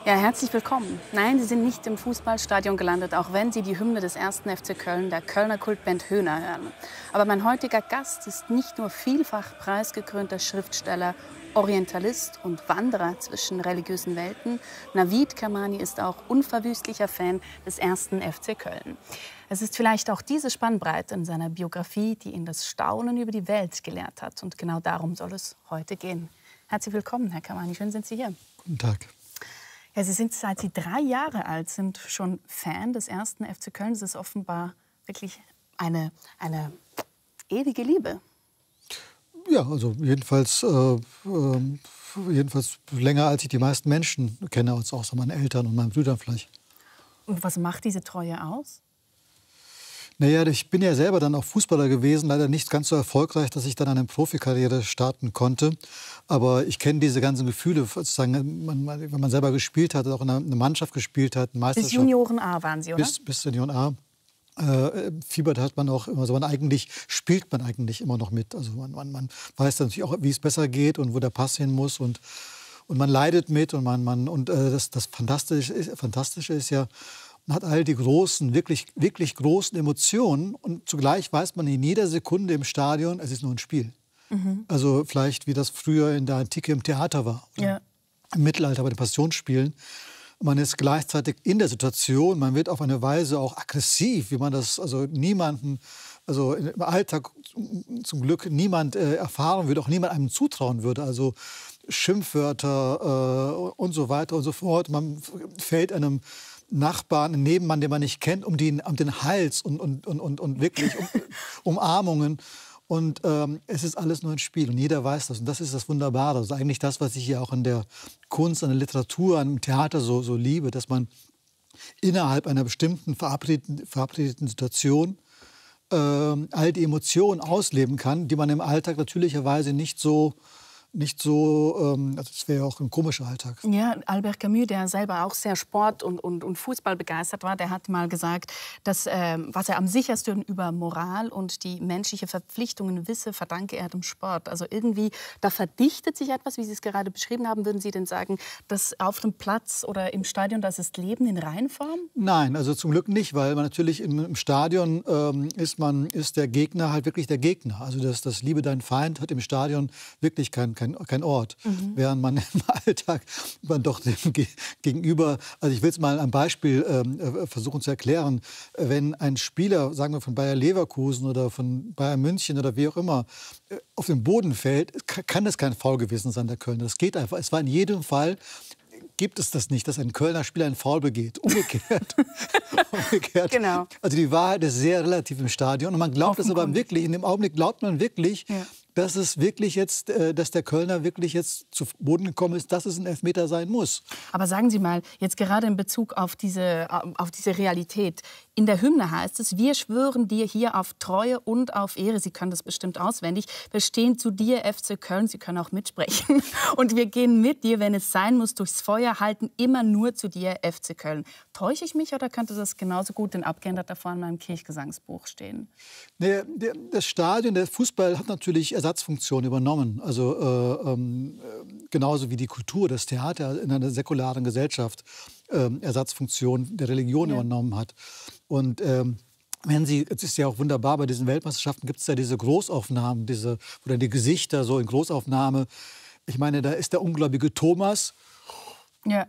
Ja, herzlich willkommen. Nein, Sie sind nicht im Fußballstadion gelandet, auch wenn Sie die Hymne des 1. FC Köln, der Kölner Kultband Höhner, hören. Aber mein heutiger Gast ist nicht nur vielfach preisgekrönter Schriftsteller, Orientalist und Wanderer zwischen religiösen Welten. Navid Kermani ist auch unverwüstlicher Fan des 1. FC Köln. Es ist vielleicht auch diese Spannbreite in seiner Biografie, die ihn das Staunen über die Welt gelehrt hat. Und genau darum soll es heute gehen. Herzlich willkommen, Herr Kermani. Schön sind Sie hier. Guten Tag. Ja, Sie sind, seit Sie 3 Jahre alt sind, schon Fan des 1. FC Köln. Das ist offenbar wirklich eine ewige Liebe. Ja, also jedenfalls länger, als ich die meisten Menschen kenne, als auch so meine Eltern und meine Brüder vielleicht. Und was macht diese Treue aus? Naja, ich bin ja selber dann auch Fußballer gewesen, leider nicht ganz so erfolgreich, dass ich dann eine Profikarriere starten konnte. Aber ich kenne diese ganzen Gefühle, sozusagen, wenn man selber gespielt hat, auch in einer Mannschaft gespielt hat, Meisterschaft. Bis Junioren A waren Sie, oder? Bis Junioren A. Fiebert hat man auch immer so, eigentlich spielt man eigentlich immer noch mit. Also man weiß natürlich auch, wie es besser geht und wo der Pass hin muss und man leidet mit und das Fantastische ist ja, man hat all die großen, wirklich großen Emotionen und zugleich weiß man in jeder Sekunde im Stadion, es ist nur ein Spiel. Mhm. Also vielleicht wie das früher in der Antike im Theater war, ja. Im Mittelalter bei den Passionsspielen. Man ist gleichzeitig in der Situation, man wird auf eine Weise auch aggressiv, wie man das niemanden, im Alltag zum Glück niemand erfahren würde, auch niemand einem zutrauen würde. Also Schimpfwörter und so weiter und so fort. Man fällt einem Nachbarn, einem Nebenmann, den man nicht kennt, um den Hals und wirklich Umarmungen. Und es ist alles nur ein Spiel und jeder weiß das. Und das ist das Wunderbare. Das ist eigentlich das, was ich hier auch in der Kunst, an der Literatur, am Theater so liebe, dass man innerhalb einer bestimmten verabredeten Situation all die Emotionen ausleben kann, die man im Alltag natürlicherweise nicht so, das wäre ja auch ein komischer Alltag. Ja, Albert Camus, der selber auch sehr Sport- und Fußball begeistert war, der hat mal gesagt, dass was er am sichersten über Moral und die menschliche Verpflichtungen wisse, verdanke er dem Sport. Also irgendwie, da verdichtet sich etwas, wie Sie es gerade beschrieben haben. Würden Sie denn sagen, dass auf dem Platz oder im Stadion, das ist Leben in Reinform? Nein, also zum Glück nicht, weil man natürlich im Stadion ist der Gegner halt wirklich der Gegner. Also das Liebe deinen Feind hat im Stadion wirklich kein Ort. Mhm. Während man im Alltag doch dem Gegenüber, also ich will es mal am Beispiel versuchen zu erklären, wenn ein Spieler, sagen wir von Bayer Leverkusen oder von Bayern München oder wie auch immer, auf den Boden fällt, kann das kein Foul gewesen sein, der Kölner. Das geht einfach. Es war in jedem Fall, gibt es das nicht, dass ein Kölner Spieler einen Foul begeht. Umgekehrt. Genau. Also die Wahrheit ist sehr relativ im Stadion. Und man glaubt es aber wirklich, in dem Augenblick glaubt man wirklich, ja, dass es wirklich jetzt, dass der Kölner wirklich jetzt zu Boden gekommen ist, dass es ein Elfmeter sein muss. Aber sagen Sie mal, jetzt gerade in Bezug auf diese Realität. In der Hymne heißt es, wir schwören dir hier auf Treue und auf Ehre. Sie können das bestimmt auswendig. Wir stehen zu dir, FC Köln. Sie können auch mitsprechen. Und wir gehen mit dir, wenn es sein muss, durchs Feuer, halten immer nur zu dir, FC Köln. Täusche ich mich oder könnte das genauso gut in abgeänderter Form in meinem Kirchgesangsbuch stehen? Nee, das Stadion, der Fußball hat natürlich Ersatzfunktionen übernommen. Also genauso wie die Kultur, das Theater in einer säkularen Gesellschaft Ersatzfunktionen der Religion übernommen hat. Und es ist ja auch wunderbar, bei diesen Weltmeisterschaften gibt es ja diese Großaufnahmen, wo dann die Gesichter so in Großaufnahme, ich meine, da ist der ungläubige Thomas. Ja.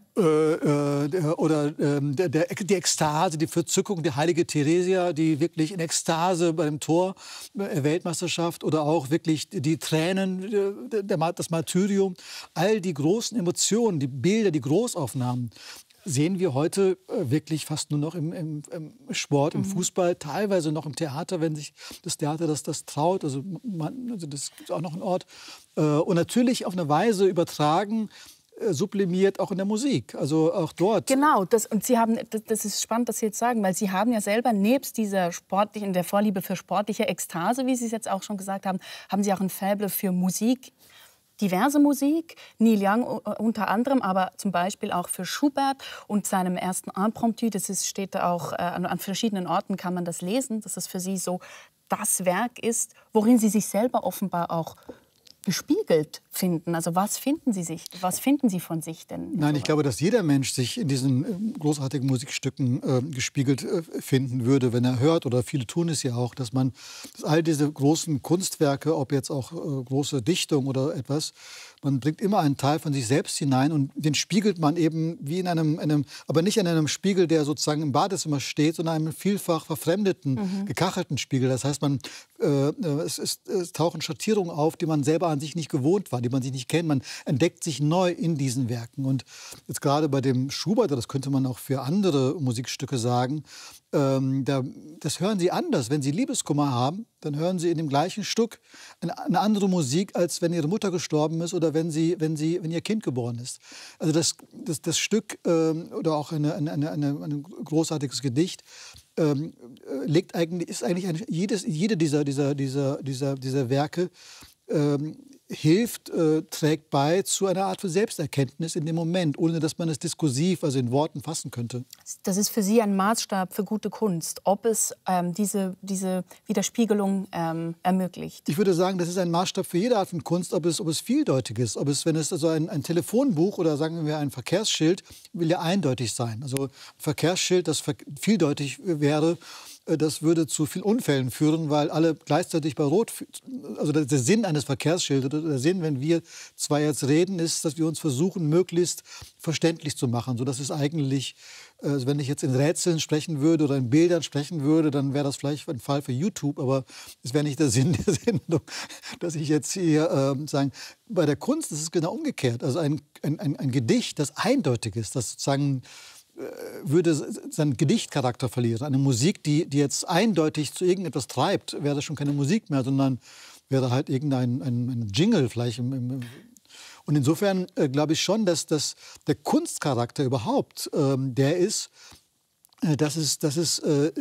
Die Ekstase, die Verzückung, die heilige Theresia, die wirklich in Ekstase bei dem Tor Weltmeisterschaft oder auch wirklich die Tränen, das Martyrium, all die großen Emotionen, die Bilder, die Großaufnahmen sehen wir heute wirklich fast nur noch im Sport, im Fußball, teilweise noch im Theater, wenn sich das Theater das traut. Also das ist auch noch ein Ort. Und natürlich auf eine Weise übertragen, sublimiert auch in der Musik, also auch dort. Genau, das ist spannend, dass Sie jetzt sagen, weil Sie haben ja selber nebst dieser der Vorliebe für sportliche Ekstase, wie Sie es jetzt auch schon gesagt haben, haben Sie auch ein Faible für Musik. Diverse Musik, Neil Young unter anderem, aber zum Beispiel auch für Schubert und seinem ersten Impromptu. Steht da auch an verschiedenen Orten, kann man das lesen, dass es für Sie so das Werk ist, worin Sie sich selber offenbar auch gespiegelt finden? Also was finden Sie von sich denn? Nein, ich glaube, dass jeder Mensch sich in diesen großartigen Musikstücken gespiegelt finden würde, wenn er hört, oder viele tun es ja auch, dass all diese großen Kunstwerke, ob jetzt auch große Dichtung oder etwas, man bringt immer einen Teil von sich selbst hinein und den spiegelt man eben wie in einem aber nicht in einem Spiegel, der sozusagen im Badezimmer steht, sondern einem vielfach verfremdeten, gekachelten Spiegel. Das heißt, es tauchen Schattierungen auf, die man selber an sich nicht gewohnt war, die man sich nicht kennt. Man entdeckt sich neu in diesen Werken. Und jetzt gerade bei dem Schubert, das könnte man auch für andere Musikstücke sagen, das hören Sie anders. Wenn Sie Liebeskummer haben, dann hören Sie in dem gleichen Stück eine andere Musik, als wenn Ihre Mutter gestorben ist oder wenn Ihr Kind geboren ist. Also das Stück oder auch ein großartiges Gedicht jede dieser Werke trägt bei zu einer Art von Selbsterkenntnis in dem Moment, ohne dass man es diskursiv, also in Worten fassen könnte. Das ist für Sie ein Maßstab für gute Kunst, ob es diese Widerspiegelung ermöglicht? Ich würde sagen, das ist ein Maßstab für jede Art von Kunst, ob es vieldeutig ist. Wenn es also ein Telefonbuch oder sagen wir ein Verkehrsschild, will ja eindeutig sein. Also ein Verkehrsschild, das vieldeutig wäre, das würde zu vielen Unfällen führen, weil alle gleichzeitig bei Rot, also der Sinn eines Verkehrsschildes, der Sinn, wenn wir zwei jetzt reden, ist, dass wir uns versuchen, möglichst verständlich zu machen. So dass es eigentlich, wenn ich jetzt in Rätseln sprechen würde oder in Bildern sprechen würde, dann wäre das vielleicht ein Fall für YouTube, aber es wäre nicht der Sinn der Sendung, dass ich jetzt hier sagen, bei der Kunst ist es genau umgekehrt. Also ein Gedicht, das eindeutig ist, das sozusagen würde seinen Gedichtcharakter verlieren. Eine Musik, die jetzt eindeutig zu irgendetwas treibt, wäre das schon keine Musik mehr, sondern wäre halt ein Jingle vielleicht. Und insofern glaube ich schon, dass der Kunstcharakter überhaupt der ist, dass es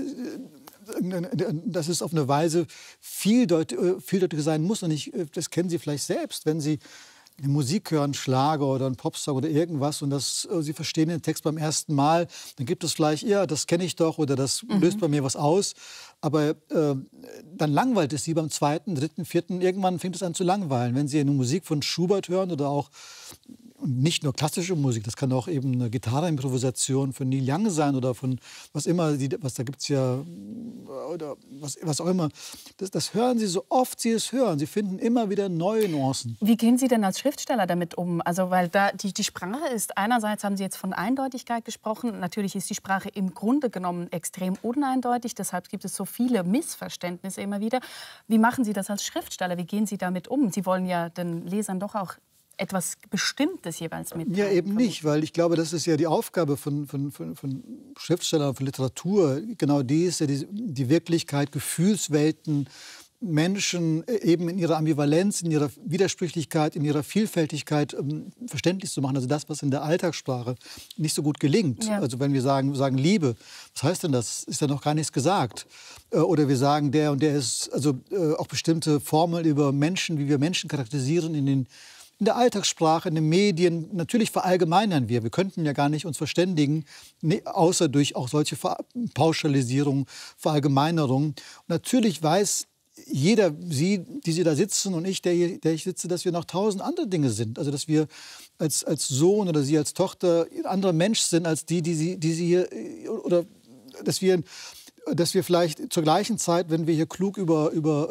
auf eine Weise vieldeutig sein muss. Und das kennen Sie vielleicht selbst, wenn Sie eine Musik hören, Schlager oder ein Popsong oder irgendwas und Sie verstehen den Text beim ersten Mal, dann gibt es vielleicht, ja, das kenne ich doch oder das löst bei mir was aus. Aber dann langweilt es Sie beim zweiten, dritten, vierten. Irgendwann fängt es an zu langweilen. Wenn Sie eine Musik von Schubert hören oder auch nicht nur klassische Musik, das kann auch eben eine Gitarrenimprovisation von Neil Young sein oder von was immer, da gibt es ja, oder was auch immer. Das hören Sie so oft Sie es hören. Sie finden immer wieder neue Nuancen. Wie gehen Sie denn als Schriftsteller damit um? Also, weil da die Sprache ist, einerseits haben Sie jetzt von Eindeutigkeit gesprochen. Natürlich ist die Sprache im Grunde genommen extrem uneindeutig. Deshalb gibt es so viele Missverständnisse immer wieder. Wie machen Sie das als Schriftsteller? Wie gehen Sie damit um? Sie wollen ja den Lesern doch auch etwas Bestimmtes jeweils mitteilen. Ja, eben nicht, weil ich glaube, das ist ja die Aufgabe von Schriftstellern, von Literatur. Genau die ist ja die Wirklichkeit, Gefühlswelten, Menschen eben in ihrer Ambivalenz, in ihrer Widersprüchlichkeit, in ihrer Vielfältigkeit verständlich zu machen. Also das, was in der Alltagssprache nicht so gut gelingt. Ja. Also wenn wir sagen Liebe, was heißt denn das? Ist ja noch gar nichts gesagt. Oder wir sagen, der und der ist, also auch bestimmte Formeln über Menschen, wie wir Menschen charakterisieren in der Alltagssprache, in den Medien, natürlich verallgemeinern wir. Wir könnten ja gar nicht uns verständigen, außer durch auch solche Pauschalisierungen, Verallgemeinerungen. Und natürlich weiß jeder, Sie, die Sie da sitzen und ich, der ich sitze, dass wir noch 1000 andere Dinge sind. Also dass wir als Sohn oder Sie als Tochter ein anderer Mensch sind als die Sie hier, oder dass wir vielleicht zur gleichen Zeit, wenn wir hier klug über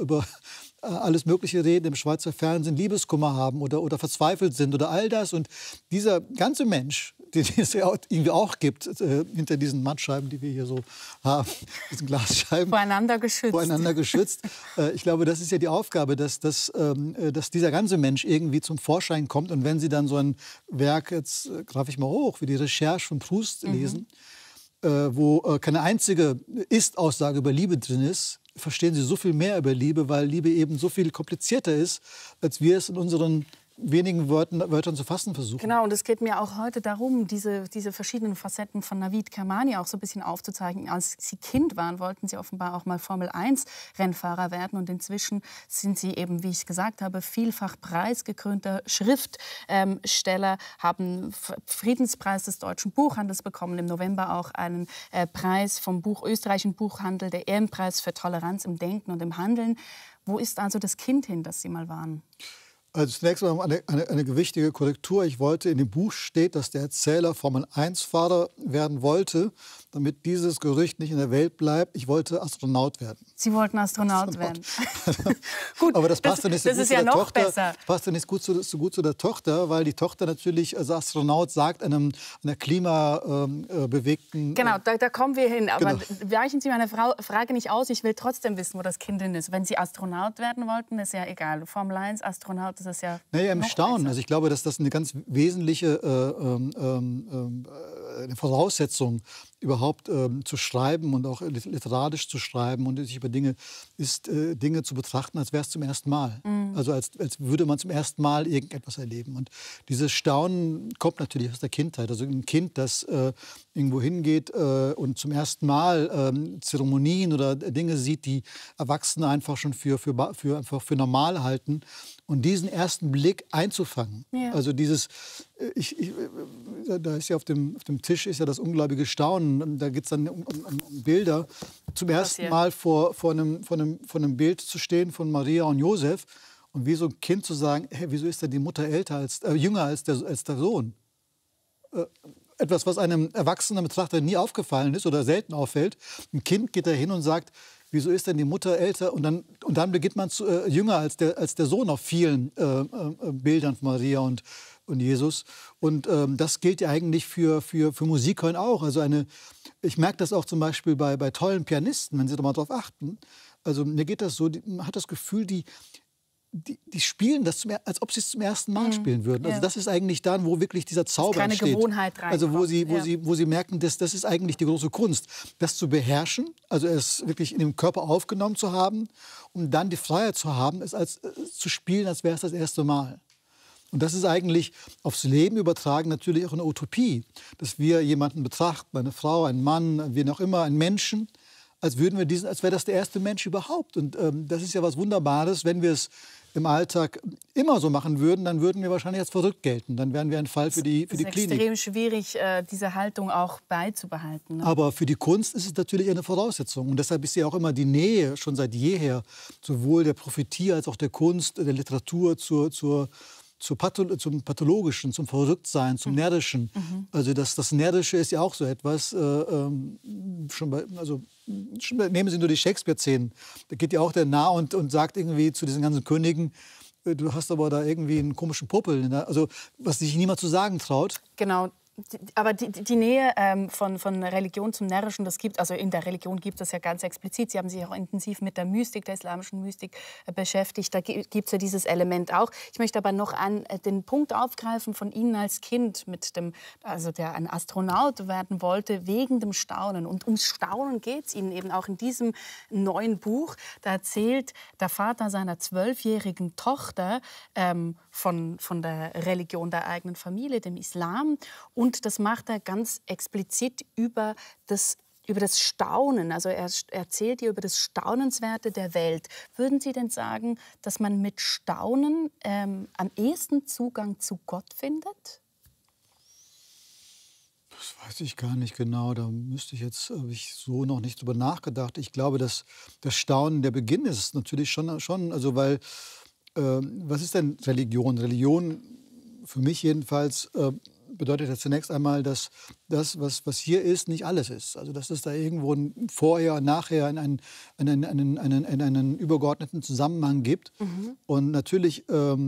alles Mögliche reden, im Schweizer Fernsehen Liebeskummer haben oder verzweifelt sind oder all das. Und dieser ganze Mensch, den es ja irgendwie auch gibt, hinter diesen Mattscheiben, die wir hier so haben, diesen Glasscheiben. Voreinander geschützt. Ich glaube, das ist ja die Aufgabe, dass dieser ganze Mensch irgendwie zum Vorschein kommt. Und wenn Sie dann so ein Werk, jetzt greife ich mal hoch, wie die Recherche von Proust lesen, wo keine einzige Ist-Aussage über Liebe drin ist, verstehen Sie so viel mehr über Liebe, weil Liebe eben so viel komplizierter ist, als wir es in unseren wenigen Wörtern zu fassen versuchen. Genau, und es geht mir auch heute darum, diese verschiedenen Facetten von Navid Kermani auch so ein bisschen aufzuzeigen. Als Sie Kind waren, wollten Sie offenbar auch mal Formel-1-Rennfahrer werden. Und inzwischen sind Sie eben, wie ich gesagt habe, vielfach preisgekrönter Schriftsteller, haben Friedenspreis des deutschen Buchhandels bekommen, im November auch einen Preis vom österreichischen Buchhandel, der Ehrenpreis für Toleranz im Denken und im Handeln. Wo ist also das Kind hin, das Sie mal waren? Also zunächst mal eine gewichtige Korrektur. Ich wollte, in dem Buch steht, dass der Erzähler Formel-1-Fahrer werden wollte, damit dieses Gerücht nicht in der Welt bleibt. Ich wollte Astronaut werden. Sie wollten Astronaut werden. Gut, aber das passt ja nicht so gut ist zu ja der noch Tochter. besser. Das passt ja nicht so gut zu der Tochter, weil die Tochter natürlich als Astronaut sagt, einer klimabewegten... Genau, da kommen wir hin. Aber Genau. weichen Sie meine Frage nicht aus. Ich will trotzdem wissen, wo das Kind hin ist. Wenn Sie Astronaut werden wollten, ist ja egal. Formel 1, Astronaut, das ist ja Naja, im noch Staunen. besser. Also ich glaube, dass das eine ganz wesentliche eine Voraussetzung überhaupt zu schreiben und auch literarisch zu schreiben und sich über Dinge zu betrachten, als wäre es zum ersten Mal. Also als würde man zum ersten Mal irgendetwas erleben. Und dieses Staunen kommt natürlich aus der Kindheit. Also ein Kind, das irgendwo hingeht und zum ersten Mal Zeremonien oder Dinge sieht, die Erwachsene einfach schon für normal halten. Und diesen ersten Blick einzufangen. Ja. Also dieses, da ist ja auf dem Tisch ist ja das ungläubige Staunen. Da geht es dann um Bilder. Zum ersten Mal vor einem Bild zu stehen von Maria und Josef und wie so ein Kind zu sagen, hey, wieso ist denn die Mutter jünger als der Sohn? Etwas, was einem erwachsenen Betrachter nie aufgefallen ist oder selten auffällt. Ein Kind geht da hin und sagt, wieso ist denn die Mutter älter? Und dann beginnt man jünger als der Sohn auf vielen Bildern von Maria und Jesus. Und das gilt ja eigentlich für Musik hören auch. Also ich merke das auch zum Beispiel bei tollen Pianisten, wenn Sie da mal drauf achten. Also mir geht das so, man hat das Gefühl, die spielen das, als ob sie es zum ersten Mal spielen würden. Also das ist eigentlich dann, wo wirklich dieser Zauber entsteht. Keine Gewohnheit reinkommt. Also wo sie merken, das ist eigentlich die große Kunst. Das zu beherrschen, also es wirklich in dem Körper aufgenommen zu haben, um dann die Freiheit zu haben, es zu spielen, als wäre es das erste Mal. Und das ist eigentlich aufs Leben übertragen natürlich auch eine Utopie. Dass wir jemanden betrachten, eine Frau, einen Mann, wen auch immer, einen Menschen, als wäre das der erste Mensch überhaupt. Und das ist ja was Wunderbares, wenn wir es im Alltag immer so machen würden, dann würden wir wahrscheinlich als verrückt gelten. Dann wären wir ein Fall für die Klinik. Es ist extrem schwierig, diese Haltung auch beizubehalten. Ne? Aber für die Kunst ist es natürlich eine Voraussetzung. Und deshalb ist ja auch immer die Nähe, schon seit jeher, sowohl der Prophetie als auch der Kunst, der Literatur zum Pathologischen, zum Verrücktsein, zum Närrischen. Also das Närrische ist ja auch so etwas, nehmen Sie nur die Shakespeare-Szenen. Da geht ja auch der Narr und sagt irgendwie zu diesen ganzen Königen, du hast aber da irgendwie einen komischen Popel. Also was sich niemand zu sagen traut. Genau. Aber die Nähe von Religion zum Närrischen, das gibt, also in der Religion gibt es ja ganz explizit. Sie haben sich auch intensiv mit der Mystik, der islamischen Mystik beschäftigt. Da gibt es ja dieses Element auch. Ich möchte aber noch den Punkt aufgreifen von Ihnen als Kind, der ein Astronaut werden wollte, wegen dem Staunen. Und ums Staunen geht es Ihnen eben auch in diesem neuen Buch. Da erzählt der Vater seiner 12-jährigen Tochter von der Religion der eigenen Familie, dem Islam. Und das macht er ganz explizit über das Staunen. Also er erzählt ihr über das Staunenswerte der Welt. Würden Sie denn sagen, dass man mit Staunen am ehesten Zugang zu Gott findet? Das weiß ich gar nicht genau. Da habe ich so noch nicht drüber nachgedacht. Ich glaube, dass das Staunen der Beginn ist natürlich schon also weil, was ist denn Religion? Religion, für mich jedenfalls, bedeutet ja zunächst einmal, dass das, was hier ist, nicht alles ist. Also dass es da irgendwo ein Vorher und Nachher in einen übergeordneten Zusammenhang gibt. Und natürlich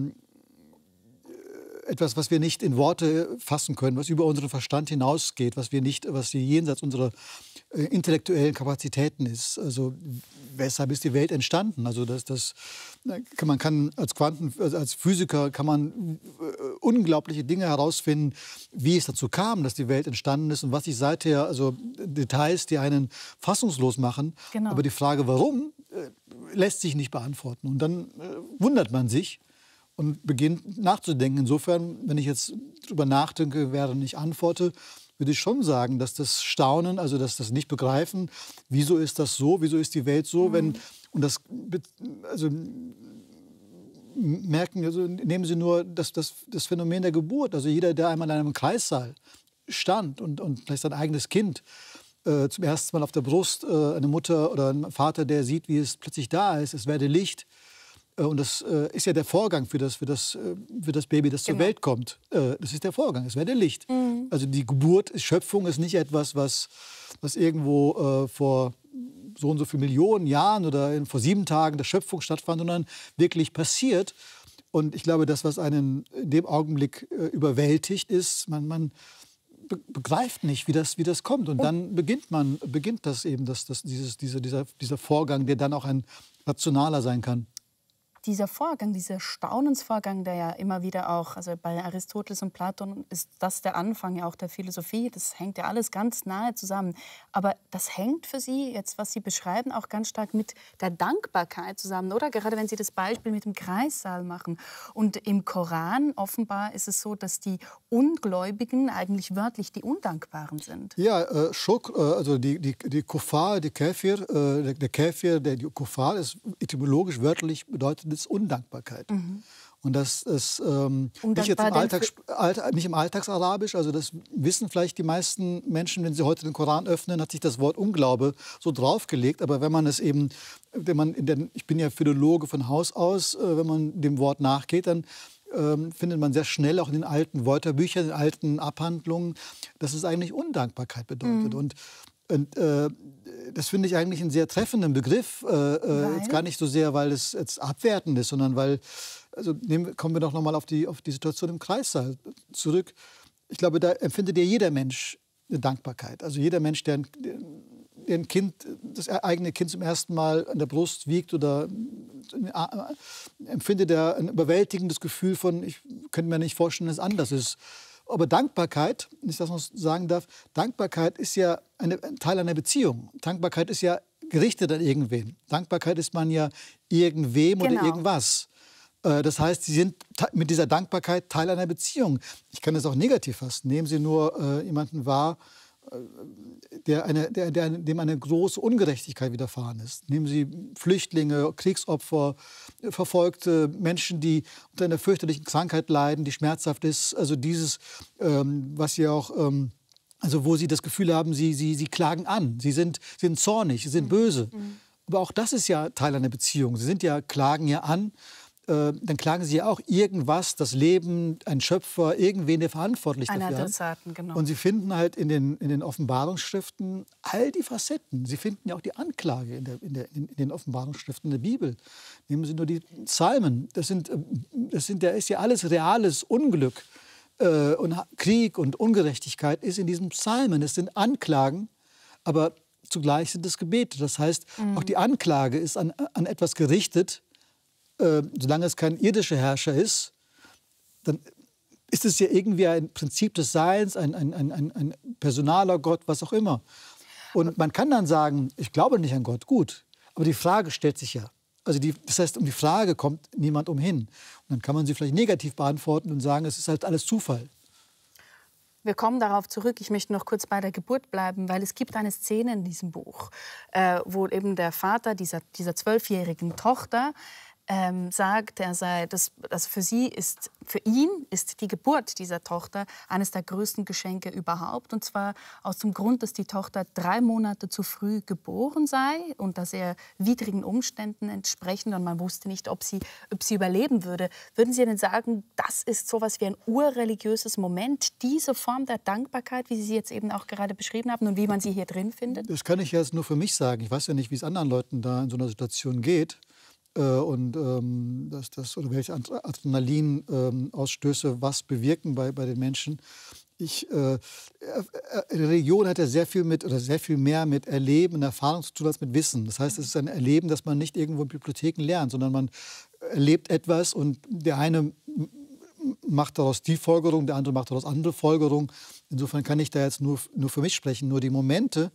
etwas, was wir nicht in Worte fassen können, was über unseren Verstand hinausgeht, was jenseits unserer intellektuellen Kapazitäten ist. Also weshalb ist die Welt entstanden? Also man kann als Physiker kann man unglaubliche Dinge herausfinden, wie es dazu kam, dass die Welt entstanden ist und was sich seither, also Details, die einen fassungslos machen. Genau. Aber die Frage, warum, lässt sich nicht beantworten. Und dann wundert man sich und beginnt nachzudenken. Insofern, wenn ich jetzt drüber nachdenke, während ich antworte, würde ich schon sagen, dass das Staunen, also das Nicht-Begreifen, wieso ist das so, wieso ist die Welt so, nehmen Sie nur das Phänomen der Geburt. Also jeder, der einmal in einem Kreissaal stand und vielleicht sein eigenes Kind zum ersten Mal auf der Brust, eine Mutter oder ein Vater, der sieht, wie es plötzlich da ist, es werde Licht, Und das ist ja der Vorgang für das Baby, das zur Welt kommt. Das ist der Vorgang, es werde Licht. Also die Geburt, Schöpfung ist nicht etwas, was irgendwo vor so und so vielen Millionen Jahren oder vor 7 Tagen der Schöpfung stattfand, sondern wirklich passiert. Und ich glaube, das, was einen in dem Augenblick überwältigt, ist, man begreift nicht, wie das kommt. Und dann beginnt das eben, dieser Vorgang, der dann auch ein rationaler sein kann. Dieser Vorgang, dieser Staunensvorgang, der ja immer wieder auch, also bei Aristoteles und Platon ist das der Anfang ja auch der Philosophie, das hängt ja alles ganz nahe zusammen. Aber das hängt für Sie jetzt, was Sie beschreiben, auch ganz stark mit der Dankbarkeit zusammen, oder? Gerade wenn Sie das Beispiel mit dem Kreissaal machen. Und im Koran offenbar ist es so, dass die Ungläubigen eigentlich wörtlich die Undankbaren sind. Ja, Schuk, also die Kuffar, die Käfir, der Käfir, der Kuffar ist etymologisch wörtlich bedeutet es Undankbarkeit. Und das ist nicht im Alltagsarabisch, also das wissen vielleicht die meisten Menschen, wenn sie heute den Koran öffnen, hat sich das Wort Unglaube so draufgelegt. Aber wenn man es eben, ich bin ja Philologe von Haus aus, wenn man dem Wort nachgeht, dann findet man sehr schnell auch in den alten Wörterbüchern, in den alten Abhandlungen, dass es eigentlich Undankbarkeit bedeutet. Und das finde ich eigentlich einen sehr treffenden Begriff. Jetzt gar nicht so sehr, weil es jetzt abwertend ist, sondern weil, also kommen wir doch noch mal auf die Situation im Kreissaal zurück. Ich glaube, da empfindet ja jeder Mensch eine Dankbarkeit. Also jeder Mensch, der ein Kind, das eigene Kind zum ersten Mal an der Brust wiegt, oder empfindet er ein überwältigendes Gefühl von, ich könnte mir nicht vorstellen, dass es anders ist. Aber Dankbarkeit, wenn ich das noch sagen darf, Dankbarkeit ist ja ein Teil einer Beziehung. Dankbarkeit ist ja gerichtet an irgendwen. Dankbarkeit ist man ja irgendwem oder irgendwas. Das heißt, Sie sind mit dieser Dankbarkeit Teil einer Beziehung. Ich kann das auch negativ fassen. Nehmen Sie nur jemanden wahr, dem eine große Ungerechtigkeit widerfahren ist. Nehmen Sie Flüchtlinge, Kriegsopfer, verfolgte Menschen, die unter einer fürchterlichen Krankheit leiden, die schmerzhaft ist. Also dieses, was Sie auch, also wo Sie das Gefühl haben, Sie klagen an, Sie sind zornig, Sie sind böse. Aber auch das ist ja Teil einer Beziehung. Sie klagen ja an. Dann klagen Sie ja auch irgendwas, das Leben, ein Schöpfer, irgendwen, der verantwortlich dafür ist. Ein Adressaten, genau. Und Sie finden halt in den Offenbarungsschriften all die Facetten. Sie finden ja auch die Anklage in den Offenbarungsschriften der Bibel. Nehmen Sie nur die Psalmen. Da ist ja alles reales Unglück. Und Krieg und Ungerechtigkeit ist in diesen Psalmen. Es sind Anklagen, aber zugleich sind es Gebete. Das heißt, auch die Anklage ist an etwas gerichtet. Solange es kein irdischer Herrscher ist, dann ist es ja irgendwie ein Prinzip des Seins, ein personaler Gott, was auch immer. Und man kann dann sagen, ich glaube nicht an Gott, gut. Aber die Frage stellt sich ja. Also das heißt, um die Frage kommt niemand umhin. Und dann kann man sie vielleicht negativ beantworten und sagen, es ist halt alles Zufall. Wir kommen darauf zurück. Ich möchte noch kurz bei der Geburt bleiben, weil es gibt eine Szene in diesem Buch, wo eben der Vater dieser 12-jährigen Tochter sagt, für ihn ist die Geburt dieser Tochter eines der größten Geschenke überhaupt. Und zwar aus dem Grund, dass die Tochter 3 Monate zu früh geboren sei und dass er widrigen Umständen entsprechend, und man wusste nicht, ob sie überleben würde. Würden Sie denn sagen, das ist so etwas wie ein urreligiöses Moment, diese Form der Dankbarkeit, wie Sie sie jetzt eben auch gerade beschrieben haben und wie man sie hier drin findet? Das kann ich jetzt nur für mich sagen. Ich weiß ja nicht, wie es anderen Leuten da in so einer Situation geht. Und oder welche Adrenalinausstöße was bewirken bei den Menschen. Religion hat ja sehr viel mehr mit Erleben und Erfahrung zu tun als mit Wissen. Das heißt, es ist ein Erleben, das man nicht irgendwo in Bibliotheken lernt, sondern man erlebt etwas und der eine macht daraus die Folgerung, der andere macht daraus andere Folgerung. Insofern kann ich da jetzt nur für mich sprechen. Nur die Momente,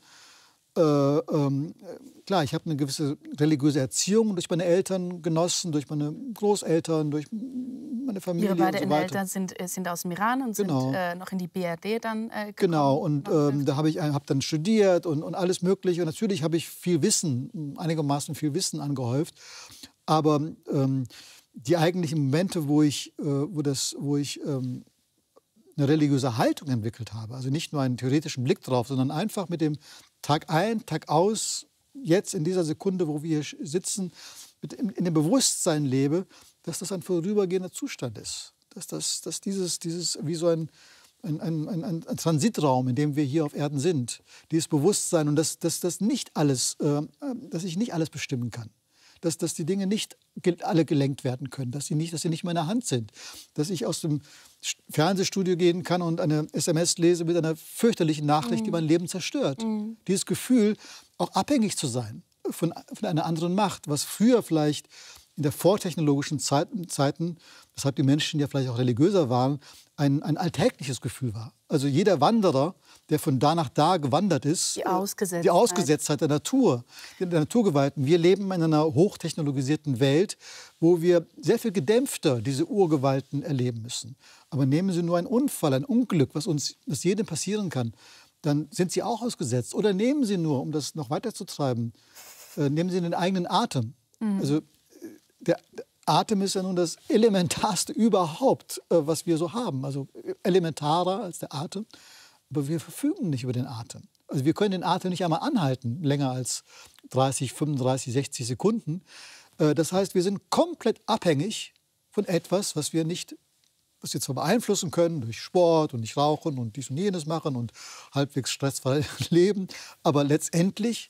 klar, ich habe eine gewisse religiöse Erziehung durch meine Eltern genossen, durch meine Großeltern, durch meine Familie. Ihre beiden und so weiter. Eltern sind aus dem Iran und sind noch in die BRD dann gekommen. Genau, und da hab dann studiert und alles Mögliche. Und natürlich habe ich einigermaßen viel Wissen angehäuft. Aber die eigentlichen Momente, wo ich eine religiöse Haltung entwickelt habe, also nicht nur einen theoretischen Blick drauf, sondern einfach mit dem Tag ein, Tag aus, jetzt in dieser Sekunde, wo wir hier sitzen, in dem Bewusstsein lebe, dass das ein vorübergehender Zustand ist. Dass dieses wie so ein Transitraum, in dem wir hier auf Erden sind, dieses Bewusstsein und dass nicht alles, dass ich nicht alles bestimmen kann. Dass die Dinge nicht alle gelenkt werden können, dass sie nicht in meiner Hand sind. Dass ich aus dem Fernsehstudio gehen kann und eine SMS lese mit einer fürchterlichen Nachricht, die mein Leben zerstört. Dieses Gefühl, auch abhängig zu sein von einer anderen Macht, was früher vielleicht in der vortechnologischen Zeiten, weshalb die Menschen ja vielleicht auch religiöser waren, ein alltägliches Gefühl war. Also jeder Wanderer, der von da nach da gewandert ist, die Ausgesetztheit der Natur, der Naturgewalten. Wir leben in einer hochtechnologisierten Welt, wo wir sehr viel gedämpfter diese Urgewalten erleben müssen. Aber nehmen Sie nur einen Unfall, ein Unglück, was jedem passieren kann, dann sind Sie auch ausgesetzt. Oder nehmen Sie nur, um das noch weiter zu treiben, nehmen Sie den eigenen Atem. Also der Atem ist ja nun das Elementarste überhaupt, was wir so haben. Also elementarer als der Atem. Aber wir verfügen nicht über den Atem. Also wir können den Atem nicht einmal anhalten, länger als 30, 35, 60 Sekunden. Das heißt, wir sind komplett abhängig von etwas, was wir zwar beeinflussen können durch Sport und nicht rauchen und dies und jenes machen und halbwegs stressfrei leben. Aber letztendlich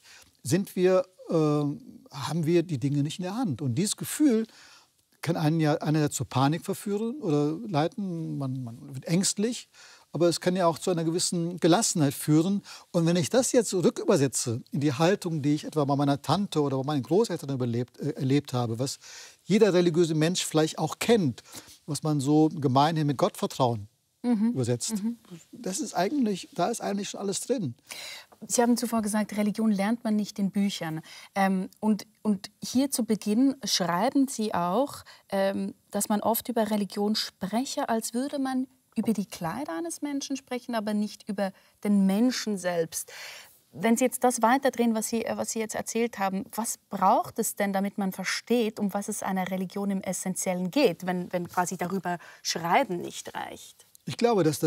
haben wir die Dinge nicht in der Hand. Und dieses Gefühl kann einen zur Panik verführen oder leiten. Man wird ängstlich. Aber es kann ja auch zu einer gewissen Gelassenheit führen. Und wenn ich das jetzt rückübersetze in die Haltung, die ich etwa bei meiner Tante oder bei meinen Großeltern erlebt habe, was jeder religiöse Mensch vielleicht auch kennt, was man so gemeinhin mit Gottvertrauen übersetzt, da ist eigentlich schon alles drin. Sie haben zuvor gesagt, Religion lernt man nicht in Büchern. Und hier zu Beginn schreiben Sie auch, dass man oft über Religion spreche, als würde man über die Kleider eines Menschen sprechen, aber nicht über den Menschen selbst. Wenn Sie jetzt das weiterdrehen, was Sie jetzt erzählt haben, was braucht es denn, damit man versteht, um was es einer Religion im Essentiellen geht, wenn quasi darüber Schreiben nicht reicht? Ich glaube, dass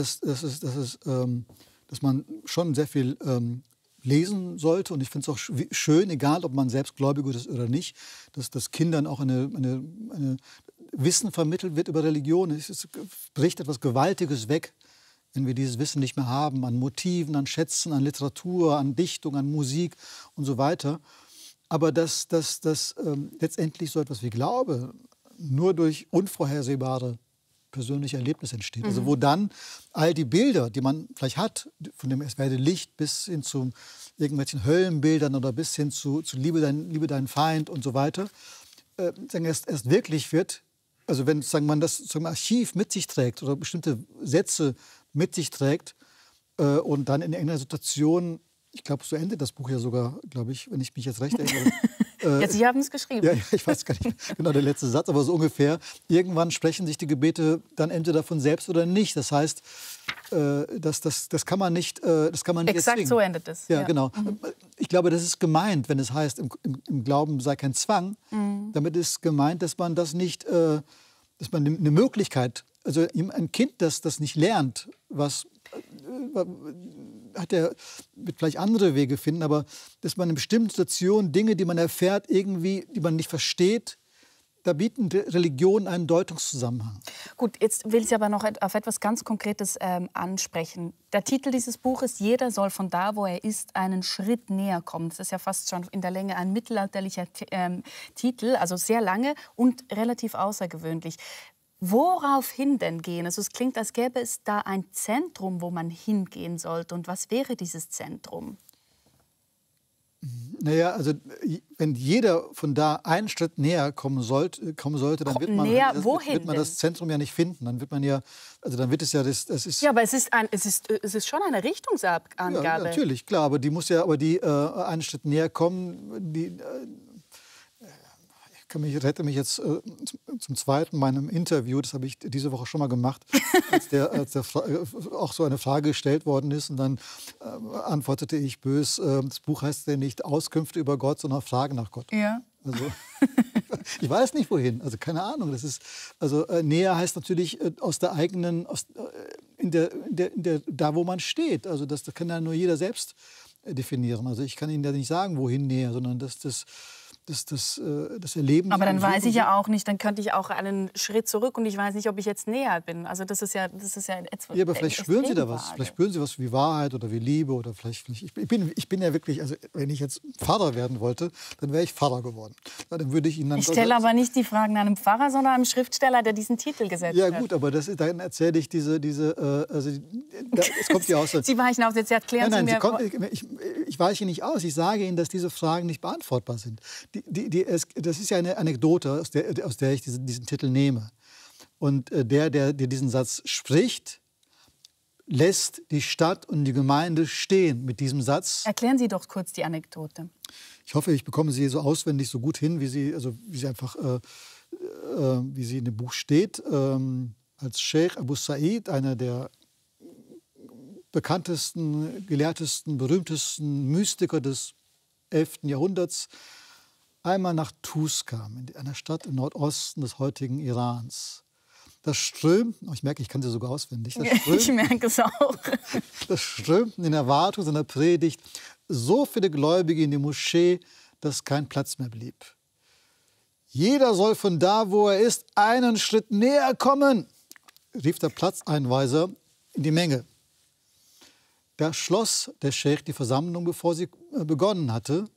man schon sehr viel lesen sollte. Und ich finde es auch schön, egal ob man selbst gläubig ist oder nicht, dass Kindern auch eine Wissen vermittelt wird über Religion. Es bricht etwas Gewaltiges weg, wenn wir dieses Wissen nicht mehr haben, an Motiven, an Schätzen, an Literatur, an Dichtung, an Musik und so weiter. Aber dass letztendlich so etwas wie Glaube nur durch unvorhersehbare persönliche Erlebnisse entsteht. Also wo dann all die Bilder, die man vielleicht hat, von dem Es werde Licht bis hin zu irgendwelchen Höllenbildern oder bis hin zu Liebe deinen Feind und so weiter, erst wirklich wird. Also wenn man das Archiv mit sich trägt oder bestimmte Sätze mit sich trägt und dann in irgendeiner Situation, ich glaube, so endet das Buch ja sogar, glaube ich, wenn ich mich jetzt recht erinnere. Ja, Sie haben es geschrieben. Ja, ich weiß gar nicht genau der letzte Satz, aber so ungefähr. Irgendwann sprechen sich die Gebete dann entweder von selbst oder nicht. Das heißt, das kann man nicht Exakt erzwingen. So endet es. Ja, genau. Ich glaube, das ist gemeint, wenn es heißt, im Glauben sei kein Zwang. Damit ist gemeint, dass man das nicht, dass man eine Möglichkeit, also ein Kind, das nicht lernt, wird vielleicht andere Wege finden, aber dass man in bestimmten Situationen Dinge, die man erfährt, irgendwie, die man nicht versteht, da bieten Religionen einen Deutungszusammenhang. Gut, jetzt will ich aber noch auf etwas ganz Konkretes ansprechen. Der Titel dieses Buches, Jeder soll von da, wo er ist, einen Schritt näher kommen. Das ist ja fast schon in der Länge ein mittelalterlicher Titel, also sehr lange und relativ außergewöhnlich. Worauf hin denn gehen? Also es klingt, als gäbe es da ein Zentrum, wo man hingehen sollte. Und was wäre dieses Zentrum? Naja, also wenn jeder von da einen Schritt näher kommen sollte, dann wird man das Zentrum ja nicht finden. Dann wird man ja, also dann wird es ja, das ist. Ja, aber es ist schon eine Richtungsangabe. Ja, natürlich, klar, aber die muss ja, einen Schritt näher kommen, ich rette mich jetzt zum zweiten meinem Interview, das habe ich diese Woche schon mal gemacht, als auch so eine Frage gestellt worden ist. Und dann antwortete ich bös, das Buch heißt ja nicht Auskünfte über Gott, sondern Fragen nach Gott. Ja. Also, ich weiß nicht wohin, also keine Ahnung. Näher heißt natürlich aus der eigenen, da wo man steht. Also das kann ja nur jeder selbst definieren. Also ich kann Ihnen ja nicht sagen, wohin näher, sondern das Erleben. Aber dann weiß ich ja auch nicht, dann könnte ich auch einen Schritt zurück und ich weiß nicht, ob ich jetzt näher bin. Also das ist ja etwas. Ja, aber vielleicht spüren Sie da was. Vielleicht spüren Sie was wie Wahrheit oder wie Liebe oder vielleicht ich bin ja wirklich, also wenn ich jetzt Pfarrer werden wollte, dann wäre ich Pfarrer geworden. Dann würde ich Ihnen dann. Ich stelle aber nicht die Fragen einem Pfarrer, sondern einem Schriftsteller, der diesen Titel gesetzt hat. Ja gut, aber dann erzähle ich es kommt ja aus. Sie weichen aus, jetzt erklären Sie mir. Ich weiche nicht aus. Ich sage Ihnen, dass diese Fragen nicht beantwortbar sind. Das ist ja eine Anekdote, aus der ich diesen Titel nehme. Und der diesen Satz spricht, lässt die Stadt und die Gemeinde stehen mit diesem Satz. Erklären Sie doch kurz die Anekdote. Ich hoffe, ich bekomme sie so auswendig, so gut hin, wie sie in dem Buch steht. Als Sheikh Abu Sa'id, einer der bekanntesten, gelehrtesten, berühmtesten Mystiker des 11. Jahrhunderts, einmal nach Tus kam, in einer Stadt im Nordosten des heutigen Irans. Das strömt, ich merke, ich kann sie sogar auswendig. Ich merke es auch. Das strömten in Erwartung seiner Predigt so viele Gläubige in die Moschee, dass kein Platz mehr blieb. Jeder soll von da, wo er ist, einen Schritt näher kommen, rief der Platzeinweiser in die Menge. Da schloss der Scheich die Versammlung, bevor sie begonnen hatte.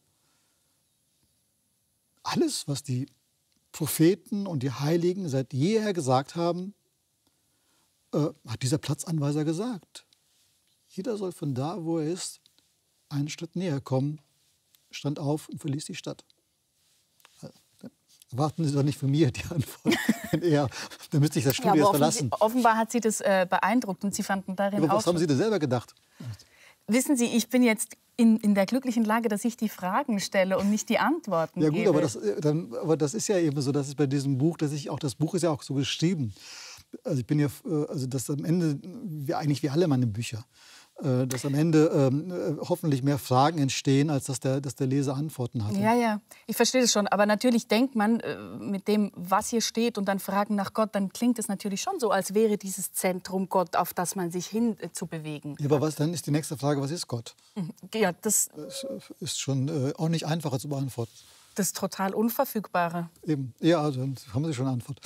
Alles, was die Propheten und die Heiligen seit jeher gesagt haben, hat dieser Platzanweiser gesagt. Jeder soll von da, wo er ist, einen Schritt näher kommen, stand auf und verließ die Stadt. Erwarten Sie doch nicht von mir die Antwort. Dann müsste ich das Studio erst verlassen. Offenbar hat Sie das beeindruckt und Sie fanden darin aber auch... Was haben Sie denn selber gedacht? Wissen Sie, ich bin jetzt in der glücklichen Lage, dass ich die Fragen stelle und nicht die Antworten gebe. Ja gut, gebe. aber das ist ja eben so, das ist bei diesem Buch, das Buch ist ja auch so geschrieben. Also ich bin ja, also das am Ende, wie alle meine Bücher, dass am Ende hoffentlich mehr Fragen entstehen, als dass der Leser Antworten hat. Ja, ich verstehe das schon. Aber natürlich denkt man mit dem, was hier steht und dann Fragen nach Gott, dann klingt es natürlich schon so, als wäre dieses Zentrum Gott, auf das man sich hin zu bewegen. Ja, aber dann ist die nächste Frage, was ist Gott? Ja, das ist schon auch nicht einfacher zu beantworten. Das total Unverfügbare. Eben. Ja, also haben Sie schon eine Antwort.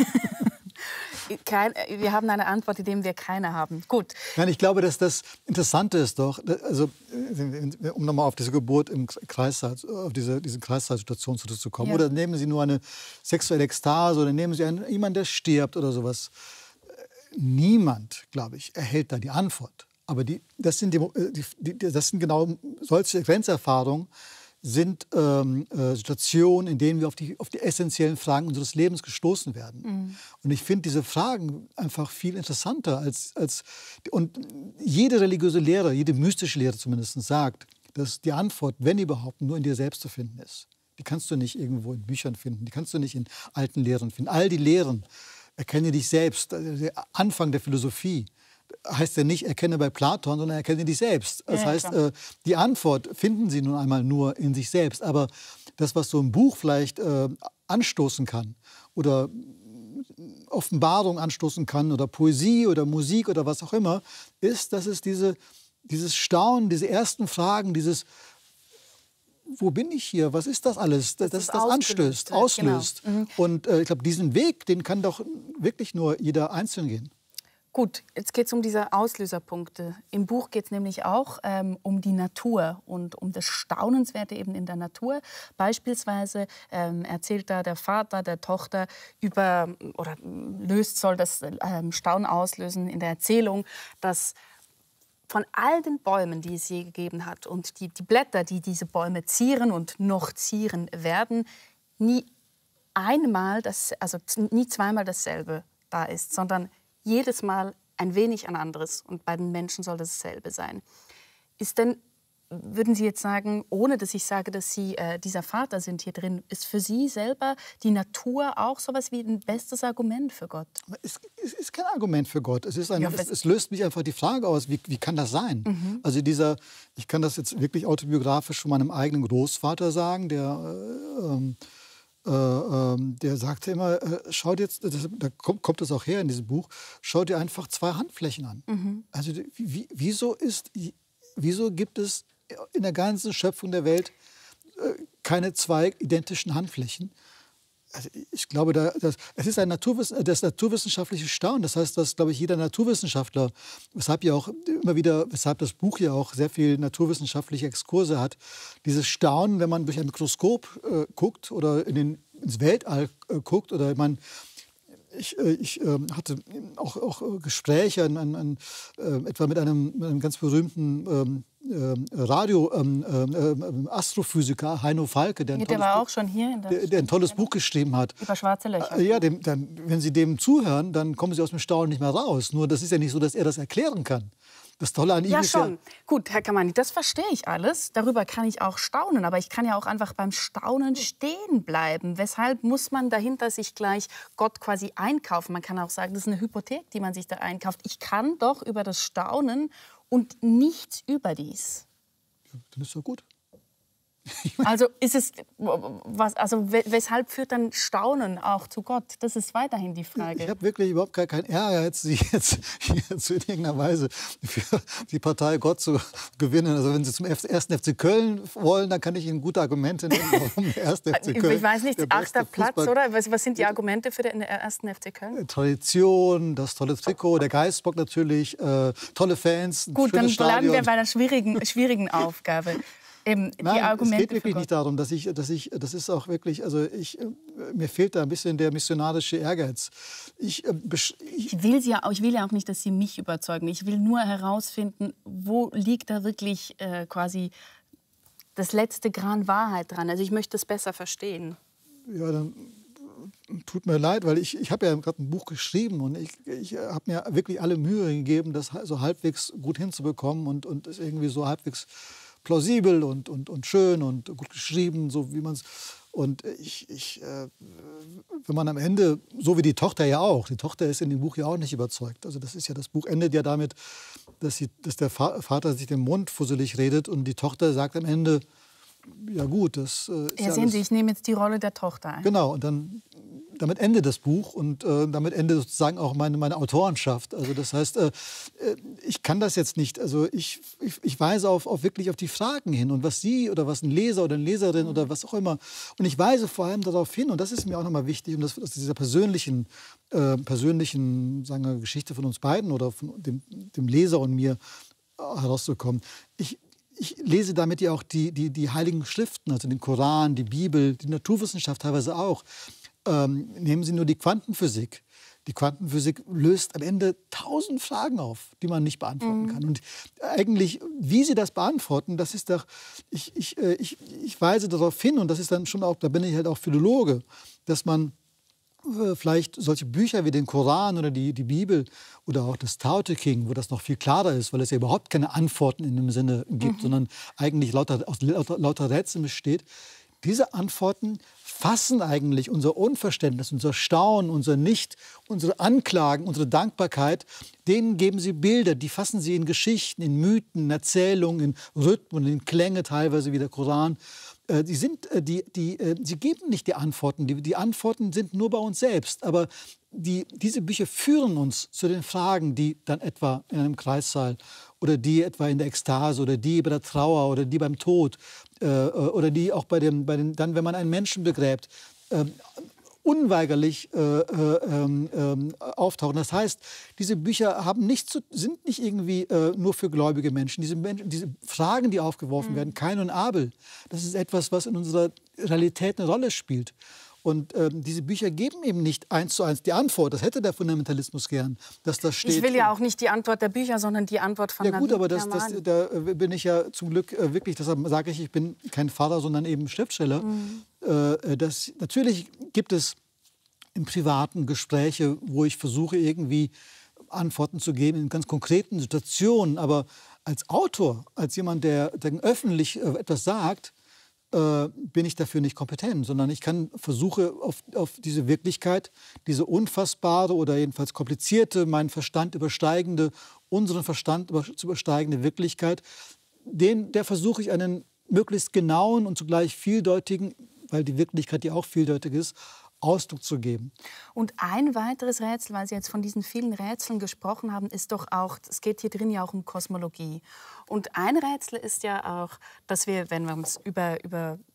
Wir haben eine Antwort, die wir keine haben. Gut. Nein, ich glaube, dass das Interessante ist doch, also, um nochmal auf diese Geburt im Kreissaal, auf diese Kreissaalsituation zurückzukommen. Ja. Oder nehmen Sie nur eine sexuelle Ekstase oder nehmen Sie jemanden, der stirbt oder sowas. Niemand, glaube ich, erhält da die Antwort. Aber das sind genau solche Grenzerfahrungen, sind Situationen, in denen wir auf die essentiellen Fragen unseres Lebens gestoßen werden. Mhm. Und ich finde diese Fragen einfach viel interessanter und jede religiöse Lehre, jede mystische Lehre zumindest sagt, dass die Antwort, wenn überhaupt, nur in dir selbst zu finden ist. Die kannst du nicht irgendwo in Büchern finden, die kannst du nicht in alten Lehren finden. All die Lehren, erkenne dich selbst, der Anfang der Philosophie, heißt ja nicht, erkenne bei Platon, sondern erkenne dich selbst. Das heißt, die Antwort finden Sie nun einmal nur in sich selbst. Aber das, was so ein Buch vielleicht anstoßen kann oder Offenbarung anstoßen kann oder Poesie oder Musik oder was auch immer, ist, dass es dieses Staunen, diese ersten Fragen, dieses wo bin ich hier? Was ist das alles? Das auslöst. Genau. Mhm. Und ich glaube, diesen Weg, den kann doch wirklich nur jeder einzeln gehen. Gut, jetzt geht es um diese Auslöserpunkte. Im Buch geht es nämlich auch um die Natur und um das Staunenswerte eben in der Natur. Beispielsweise erzählt da der Vater der Tochter soll das Staunen auslösen in der Erzählung, dass von all den Bäumen, die es je gegeben hat und die Blätter, die diese Bäume zieren und noch zieren werden, nie zweimal dasselbe da ist, sondern jedes Mal ein wenig ein anderes. Und bei den Menschen soll dasselbe sein. Würden Sie jetzt sagen, ohne dass ich sage, dass Sie dieser Vater sind hier drin, ist für Sie selber die Natur auch so etwas wie ein bestes Argument für Gott? Es ist kein Argument für Gott. Es löst mich einfach die Frage aus, wie kann das sein? Mhm. Also ich kann das jetzt wirklich autobiografisch von meinem eigenen Großvater sagen, der sagte immer, schau dir jetzt, da kommt das auch her in diesem Buch, schau dir einfach 2 Handflächen an. Mhm. Also wieso gibt es in der ganzen Schöpfung der Welt keine zwei identischen Handflächen. Also ich glaube, es ist das naturwissenschaftliche Staunen. Das heißt, dass, glaube ich, jeder Naturwissenschaftler, weshalb das Buch ja auch sehr viel naturwissenschaftliche Exkurse hat, dieses Staunen, wenn man durch ein Mikroskop guckt oder ins Weltall guckt, oder ich hatte auch Gespräche etwa mit einem ganz berühmten Astrophysiker, Heino Falke, der ein tolles Buch geschrieben hat. Über schwarze Löcher. Wenn Sie dem zuhören, dann kommen Sie aus dem Staunen nicht mehr raus. Nur das ist ja nicht so, dass er das erklären kann. Das Tolle an ihm ist schon. Gut, Herr Kamani, das verstehe ich alles. Darüber kann ich auch staunen. Aber ich kann ja auch einfach beim Staunen stehen bleiben. Weshalb muss man dahinter sich gleich Gott quasi einkaufen? Man kann auch sagen, das ist eine Hypothek, die man sich da einkauft. Ich kann doch über das Staunen und nichts überdies. Ja, dann ist doch gut. Also weshalb führt dann Staunen auch zu Gott? Das ist weiterhin die Frage. Ich habe wirklich überhaupt keinen Ehrgeiz, Sie jetzt in irgendeiner Weise für die Partei Gott zu gewinnen. Also wenn Sie zum 1. FC Köln wollen, dann kann ich Ihnen gute Argumente nennen, warum der 1. FC Köln. Ich weiß nicht, 8. Platz, oder? Was sind die Argumente für den 1. FC Köln? Tradition, das tolle Trikot, der Geißbock natürlich, tolle Fans. Gut, dann bleiben wir bei einer schwierigen Aufgabe. Nein, es geht wirklich nicht darum, das ist auch wirklich, also mir fehlt da ein bisschen der missionarische Ehrgeiz. Ich will ja auch nicht, dass Sie mich überzeugen. Ich will nur herausfinden, wo liegt da wirklich quasi das letzte Gran Wahrheit dran. Also ich möchte es besser verstehen. Ja, dann tut mir leid, weil ich habe ja gerade ein Buch geschrieben und ich habe mir wirklich alle Mühe gegeben, das so halbwegs gut hinzubekommen und es irgendwie so halbwegs plausibel und schön und gut geschrieben, so wie man es. Und wenn man am Ende, so wie die Tochter ja auch, die Tochter ist in dem Buch ja auch nicht überzeugt. Also das Buch endet ja damit, dass der Vater sich den Mund fusselig redet und die Tochter sagt am Ende, ja gut, das ist ja, sehen Sie, ich nehme jetzt die Rolle der Tochter ein. Genau, und damit endet das Buch und damit endet sozusagen auch meine Autorenschaft. Also das heißt, ich kann das jetzt nicht, also ich weise wirklich auf die Fragen hin und was Sie oder was ein Leser oder eine Leserin oder was auch immer. Und ich weise vor allem darauf hin, und das ist mir auch nochmal wichtig, um aus dieser persönlichen sagen wir, Geschichte von uns beiden oder von dem Leser und mir herauszukommen. Ich lese damit ja auch die Heiligen Schriften, also den Koran, die Bibel, die Naturwissenschaft teilweise auch. Nehmen Sie nur die Quantenphysik. Die Quantenphysik löst am Ende 1000 Fragen auf, die man nicht beantworten kann. Und eigentlich, wie Sie das beantworten, das ist doch, ich weise darauf hin, und das ist dann schon auch, da bin ich halt auch Philologe, dass man vielleicht solche Bücher wie den Koran oder die Bibel oder auch das Tao Te Ching, wo das noch viel klarer ist, weil es ja überhaupt keine Antworten in dem Sinne gibt, sondern eigentlich aus lauter Rätseln besteht. Diese Antworten fassen eigentlich unser Unverständnis, unser Staunen, unsere Anklagen, unsere Dankbarkeit. Denen geben sie Bilder, die fassen sie in Geschichten, in Mythen, in Erzählungen, in Rhythmen, in Klänge teilweise wie der Koran. Sie geben nicht die Antworten. Die Antworten sind nur bei uns selbst. Aber diese Bücher führen uns zu den Fragen, die dann etwa in einem Kreissaal oder die etwa in der Ekstase oder die bei der Trauer oder die beim Tod oder die auch dann, wenn man einen Menschen begräbt, unweigerlich auftauchen. Das heißt, diese Bücher sind nicht irgendwie nur für gläubige Menschen. Diese Fragen, die aufgeworfen werden, Kain und Abel, das ist etwas, was in unserer Realität eine Rolle spielt. Und diese Bücher geben eben nicht 1:1 die Antwort. Das hätte der Fundamentalismus gern, dass das steht. Ich will ja auch nicht die Antwort der Bücher, sondern die Antwort von Navid. Ja gut, aber da bin ich ja zum Glück wirklich, deshalb sage ich bin kein Pfarrer, sondern eben Schriftsteller. Natürlich gibt es im Privaten Gespräche, wo ich versuche, irgendwie Antworten zu geben in ganz konkreten Situationen. Aber als Autor, als jemand, der öffentlich etwas sagt, bin ich dafür nicht kompetent, sondern ich versuche auf diese Wirklichkeit, diese unfassbare oder jedenfalls komplizierte, meinen Verstand übersteigende, unseren Verstand zu übersteigende Wirklichkeit, der versuche ich einen möglichst genauen und zugleich vieldeutigen, weil die Wirklichkeit ja auch vieldeutig ist, Ausdruck zu geben. Und ein weiteres Rätsel, weil Sie jetzt von diesen vielen Rätseln gesprochen haben, ist doch auch, es geht hier drin ja auch um Kosmologie. Und ein Rätsel ist ja auch, dass wir, wenn wir uns über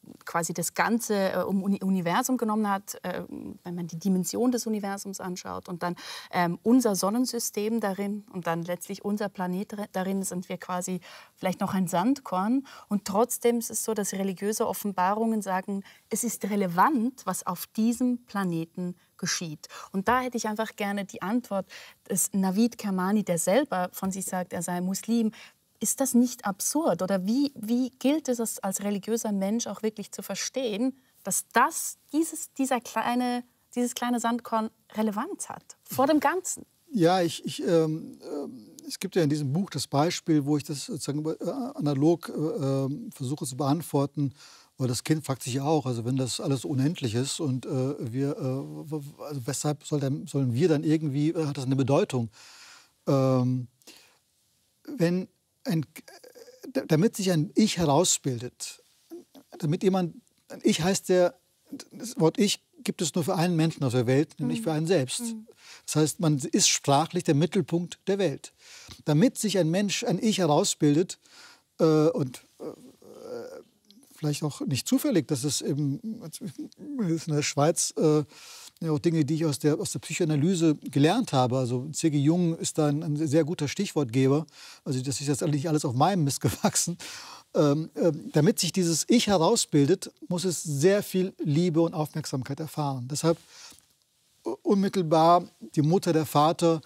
quasi das ganze Universum genommen hat, wenn man die Dimension des Universums anschaut und dann unser Sonnensystem darin und dann letztlich unser Planet darin, sind wir quasi vielleicht noch ein Sandkorn. Und trotzdem ist es so, dass religiöse Offenbarungen sagen, es ist relevant, was auf diesem Planeten geschieht. Und da hätte ich einfach gerne die Antwort des Navid Kermani, der selber von sich sagt, er sei Muslim. Ist das nicht absurd? Oder wie gilt es als religiöser Mensch auch wirklich zu verstehen, dass dieses kleine Sandkorn Relevanz hat vor dem Ganzen? Ja, es gibt ja in diesem Buch das Beispiel, wo ich das sozusagen analog versuche zu beantworten. Aber das Kind fragt sich ja auch, also wenn das alles unendlich ist und also weshalb sollen wir dann irgendwie, hat das eine Bedeutung? Damit sich ein Ich herausbildet, damit jemand, Ich heißt das Wort Ich gibt es nur für einen Menschen auf der Welt, nämlich für einen selbst. Das heißt, man ist sprachlich der Mittelpunkt der Welt. Damit sich ein Mensch, ein Ich herausbildet und vielleicht auch nicht zufällig, dass es eben in der Schweiz auch Dinge, die ich aus der Psychoanalyse gelernt habe. Also C.G. Jung ist da ein sehr guter Stichwortgeber. Also das ist jetzt nicht alles auf meinem Mist gewachsen. Damit sich dieses Ich herausbildet, muss es sehr viel Liebe und Aufmerksamkeit erfahren. Deshalb unmittelbar die Mutter, der Vater,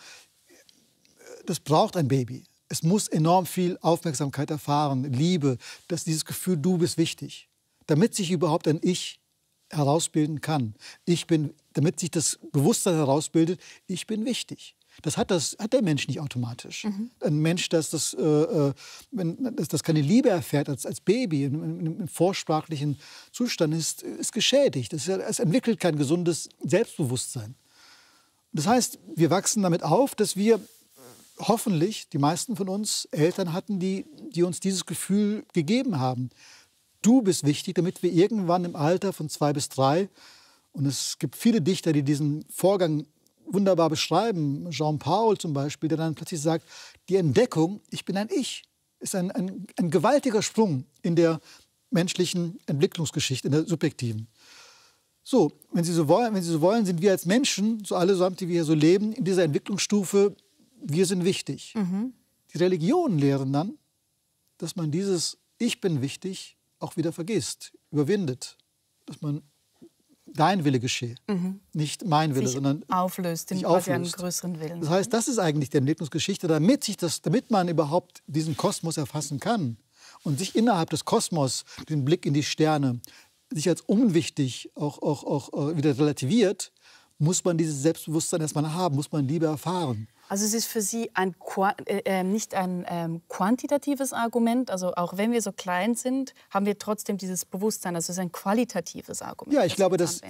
das braucht ein Baby. Es muss enorm viel Aufmerksamkeit erfahren, Liebe, dieses Gefühl, du bist wichtig. Damit sich überhaupt ein Ich herausbilden kann. Damit sich das Bewusstsein herausbildet, ich bin wichtig. Das hat der Mensch nicht automatisch. Ein Mensch, das keine Liebe erfährt als Baby, im vorsprachlichen Zustand ist geschädigt. Es entwickelt kein gesundes Selbstbewusstsein. Das heißt, wir wachsen damit auf, dass wir hoffentlich, die meisten von uns, Eltern hatten, die uns dieses Gefühl gegeben haben. Du bist wichtig, damit wir irgendwann im Alter von 2 bis 3, und es gibt viele Dichter, die diesen Vorgang wunderbar beschreiben, Jean-Paul zum Beispiel, der dann plötzlich sagt, die Entdeckung, ich bin ein Ich, ist ein gewaltiger Sprung in der menschlichen Entwicklungsgeschichte, in der subjektiven. So, wenn Sie so wollen, sind wir als Menschen, so allesamt, die wir hier so leben, in dieser Entwicklungsstufe, wir sind wichtig. Die Religionen lehren dann, dass man dieses Ich bin wichtig auch wieder vergisst, überwindet. Dass man dein Wille geschehe, nicht mein Wille, sondern auflöst, in quasi einen größeren Willen. Das heißt, das ist eigentlich die Entwicklungsgeschichte, damit man überhaupt diesen Kosmos erfassen kann und sich innerhalb des Kosmos, den Blick in die Sterne, sich als unwichtig auch wieder relativiert, muss man dieses Selbstbewusstsein erstmal haben, muss man Liebe erfahren. Also es ist für Sie nicht ein quantitatives Argument, also auch wenn wir so klein sind, haben wir trotzdem dieses Bewusstsein, also es ist ein qualitatives Argument. Ja, ich glaube, dass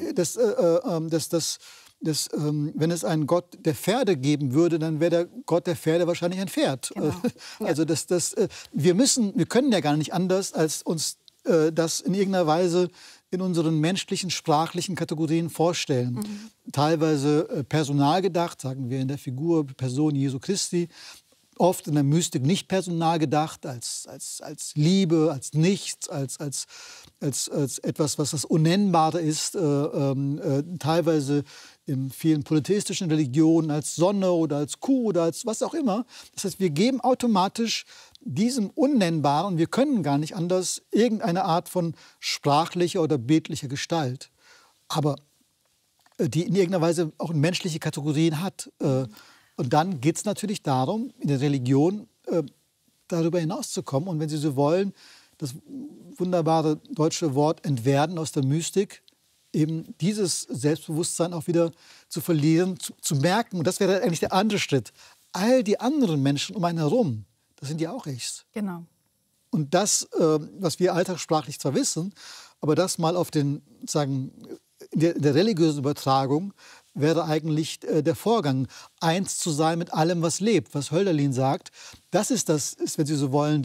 wenn es einen Gott der Pferde geben würde, dann wäre der Gott der Pferde wahrscheinlich ein Pferd. Genau. Also wir können ja gar nicht anders, als uns das in irgendeiner Weise in unseren menschlichen, sprachlichen Kategorien vorstellen. Teilweise personal gedacht, sagen wir in der Figur Person Jesu Christi, oft in der Mystik nicht personal gedacht, als Liebe, als Nichts, als etwas, was das Unnennbare ist, teilweise in vielen polytheistischen Religionen als Sonne oder als Kuh oder als was auch immer. Das heißt, wir geben automatisch diesem Unnennbaren, wir können gar nicht anders, irgendeine Art von sprachlicher oder bildlicher Gestalt, aber die in irgendeiner Weise auch menschliche Kategorien hat. Und dann geht es natürlich darum, in der Religion darüber hinauszukommen. Und wenn Sie so wollen, das wunderbare deutsche Wort entwerden aus der Mystik, eben dieses Selbstbewusstsein auch wieder zu verlieren, zu merken. Und das wäre eigentlich der andere Schritt. All die anderen Menschen um einen herum, das sind ja auch Ichs. Genau. Und das, was wir alltagssprachlich zwar wissen, aber das mal auf den, sagen, in der religiösen Übertragung wäre eigentlich der Vorgang, eins zu sein mit allem, was lebt. Was Hölderlin sagt, das ist, wenn Sie so wollen,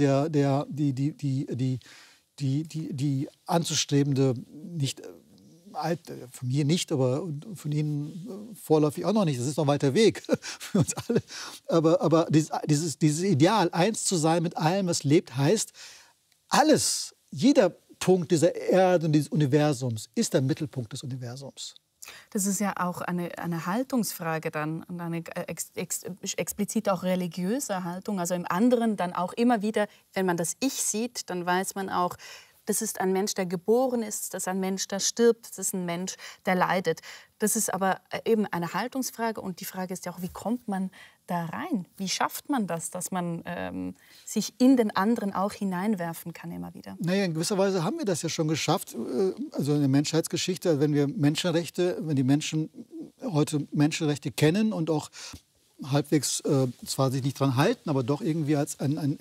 die anzustrebende, nicht von mir nicht, aber von Ihnen vorläufig auch noch nicht. Das ist noch ein weiter Weg für uns alle. Aber dieses Ideal, eins zu sein mit allem, was lebt, heißt, alles, jeder Mittelpunkt dieser Erde und dieses Universums, ist der Mittelpunkt des Universums. Das ist ja auch eine Haltungsfrage dann und eine explizit auch religiöse Haltung. Also im anderen dann auch immer wieder, wenn man das Ich sieht, dann weiß man auch, das ist ein Mensch, der geboren ist, das ist ein Mensch, der stirbt, das ist ein Mensch, der leidet. Das ist aber eben eine Haltungsfrage und die Frage ist ja auch, wie kommt man da rein? Wie schafft man das, dass man sich in den anderen auch hineinwerfen kann immer wieder? Naja, in gewisser Weise haben wir das ja schon geschafft. Also in der Menschheitsgeschichte, wenn die Menschen heute Menschenrechte kennen und auch halbwegs zwar sich nicht dran halten, aber doch irgendwie als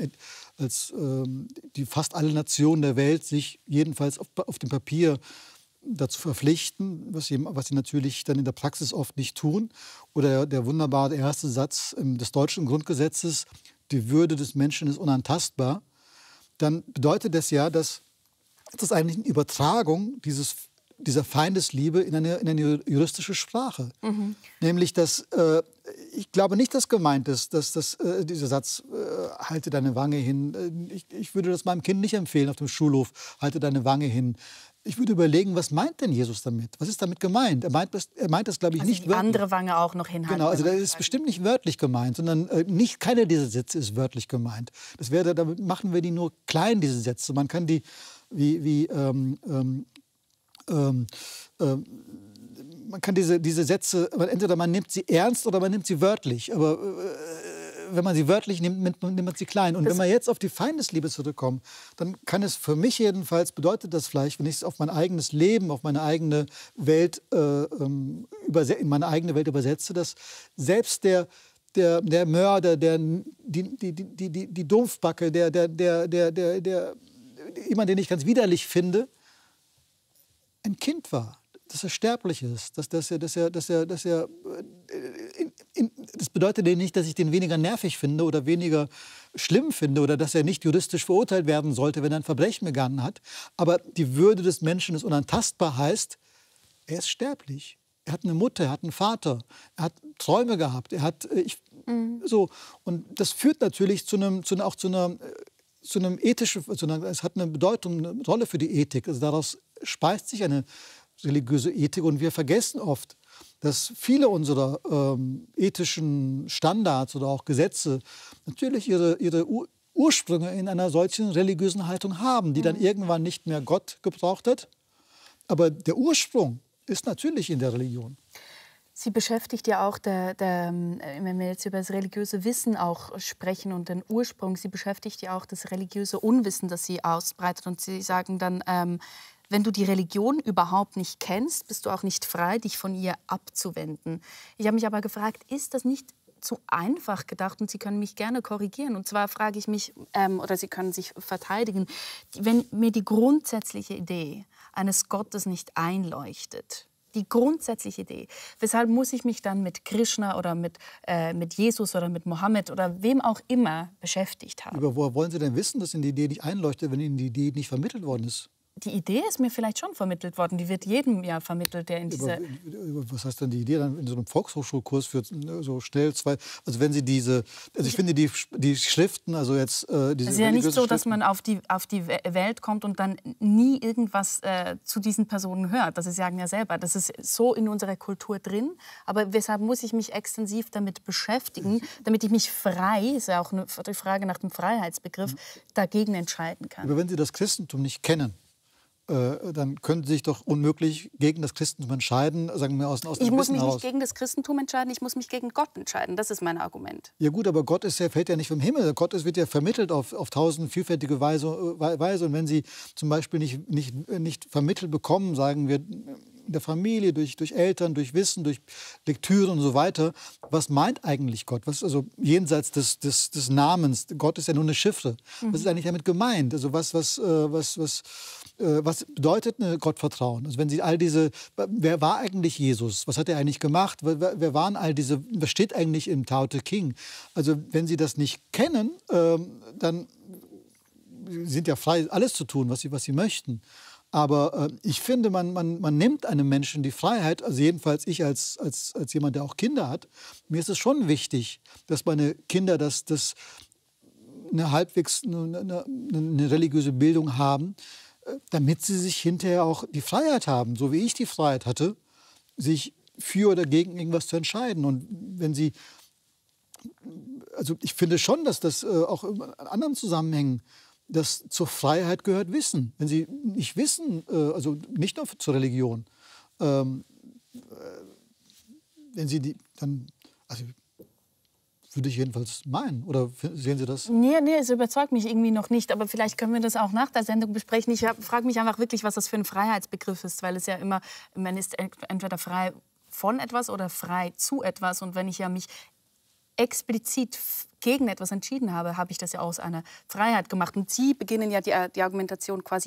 die fast alle Nationen der Welt sich jedenfalls auf dem Papier dazu verpflichten, was sie natürlich dann in der Praxis oft nicht tun. Oder der wunderbare erste Satz des deutschen Grundgesetzes, die Würde des Menschen ist unantastbar, dann bedeutet das ja, dass das eigentlich eine Übertragung dieser Feindesliebe in eine juristische Sprache. Mhm. Nämlich, dass ich glaube nicht, dass gemeint ist, dass dieser Satz, halte deine Wange hin. Ich würde das meinem Kind nicht empfehlen auf dem Schulhof, halte deine Wange hin. Ich würde überlegen, was meint denn Jesus damit? Was ist damit gemeint? Er meint das, glaube ich, also nicht die wörtlich. Andere Wange auch noch hinhalten. Genau, also das ist bestimmt nicht wörtlich gemeint, sondern keiner dieser Sätze ist wörtlich gemeint. Damit machen wir die nur klein, diese Sätze. Man kann die man kann diese Sätze, entweder man nimmt sie ernst oder man nimmt sie wörtlich. Aber wenn man sie wörtlich nimmt, nimmt man sie klein. Und wenn wir jetzt auf die Feindesliebe zurückkommen, dann kann es für mich jedenfalls, bedeutet das vielleicht, wenn ich es auf mein eigenes Leben, auf meine eigene Welt, in meine eigene Welt übersetze, dass selbst der Mörder, die Dumpfbacke, jemand, den ich ganz widerlich finde, ein Kind war, dass er sterblich ist, das bedeutet nicht, dass ich den weniger nervig finde oder weniger schlimm finde oder dass er nicht juristisch verurteilt werden sollte, wenn er ein Verbrechen begangen hat. Aber die Würde des Menschen ist unantastbar, heißt, er ist sterblich. Er hat eine Mutter, er hat einen Vater, er hat Träume gehabt, so. Und das führt natürlich zu einem ethischen, es hat eine Bedeutung, eine Rolle für die Ethik. Also daraus speist sich eine religiöse Ethik und wir vergessen oft, dass viele unserer ethischen Standards oder auch Gesetze natürlich ihre Ursprünge in einer solchen religiösen Haltung haben, die dann irgendwann nicht mehr Gott gebraucht hat. Aber der Ursprung ist natürlich in der Religion. Sie beschäftigt ja auch, wenn wir jetzt über das religiöse Wissen auch sprechen und den Ursprung, Sie beschäftigt ja auch das religiöse Unwissen, das sie ausbreitet. Und Sie sagen dann, wenn du die Religion überhaupt nicht kennst, bist du auch nicht frei, dich von ihr abzuwenden. Ich habe mich aber gefragt, ist das nicht zu einfach gedacht? Und Sie können mich gerne korrigieren. Und zwar frage ich mich, oder Sie können sich verteidigen, wenn mir die grundsätzliche Idee eines Gottes nicht einleuchtet, die grundsätzliche Idee. Weshalb muss ich mich dann mit Krishna oder mit Jesus oder mit Mohammed oder wem auch immer beschäftigt haben? Aber woher wollen Sie denn wissen, dass Ihnen die Idee nicht einleuchtet, wenn Ihnen die Idee nicht vermittelt worden ist? Die Idee ist mir vielleicht schon vermittelt worden. Die wird jedem ja vermittelt, der in diese... Was heißt denn die Idee dann in so einem Volkshochschulkurs für so schnell zwei... Also wenn Sie ich finde die Schriften, also jetzt... Es ist ja nicht so, dass man auf die Welt kommt und dann nie irgendwas zu diesen Personen hört. Das sagen ja selber. Das ist so in unserer Kultur drin. Aber weshalb muss ich mich extensiv damit beschäftigen, damit ich mich frei, ist ja auch die Frage nach dem Freiheitsbegriff, dagegen entscheiden kann. Aber wenn Sie das Christentum nicht kennen, dann können Sie sich doch unmöglich gegen das Christentum entscheiden, sagen wir aus dem Ich muss mich heraus. nicht gegen das Christentum entscheiden, ich muss mich gegen Gott entscheiden. Das ist mein Argument. Ja gut, aber Gott fällt ja nicht vom Himmel. Gott wird ja vermittelt auf tausend vielfältige Weise. Und wenn Sie zum Beispiel nicht vermittelt bekommen, sagen wir, in der Familie, durch Eltern, durch Wissen, durch Lektüre und so weiter, was meint eigentlich Gott? Was also jenseits des Namens? Gott ist ja nur eine Chiffre. Was ist eigentlich damit gemeint? Also was bedeutet Gottvertrauen? Also wenn Sie wer war eigentlich Jesus? Was hat er eigentlich gemacht? Wer waren all diese? Was steht eigentlich im Tao Te Ching? Also wenn Sie das nicht kennen, dann sind ja frei, alles zu tun, was sie möchten. Aber ich finde, man nimmt einem Menschen die Freiheit, also jedenfalls ich als jemand, der auch Kinder hat, mir ist es schon wichtig, dass meine Kinder eine halbwegs eine religiöse Bildung haben, damit sie sich hinterher auch die Freiheit haben, so wie ich die Freiheit hatte, sich für oder gegen irgendwas zu entscheiden. Und wenn sie, also ich finde schon, dass das auch in anderen Zusammenhängen, dass zur Freiheit gehört Wissen. Wenn sie nicht wissen, also nicht nur zur Religion, wenn sie die, dann, also würde ich jedenfalls meinen. Oder sehen Sie das? Nee, es überzeugt mich irgendwie noch nicht. Aber vielleicht können wir das auch nach der Sendung besprechen. Ich frage mich einfach wirklich, was das für ein Freiheitsbegriff ist. Weil es ja immer, man ist entweder frei von etwas oder frei zu etwas. Und wenn ich ja mich explizit gegen etwas entschieden habe, habe ich das ja aus einer Freiheit gemacht. Und Sie beginnen ja die Argumentation quasi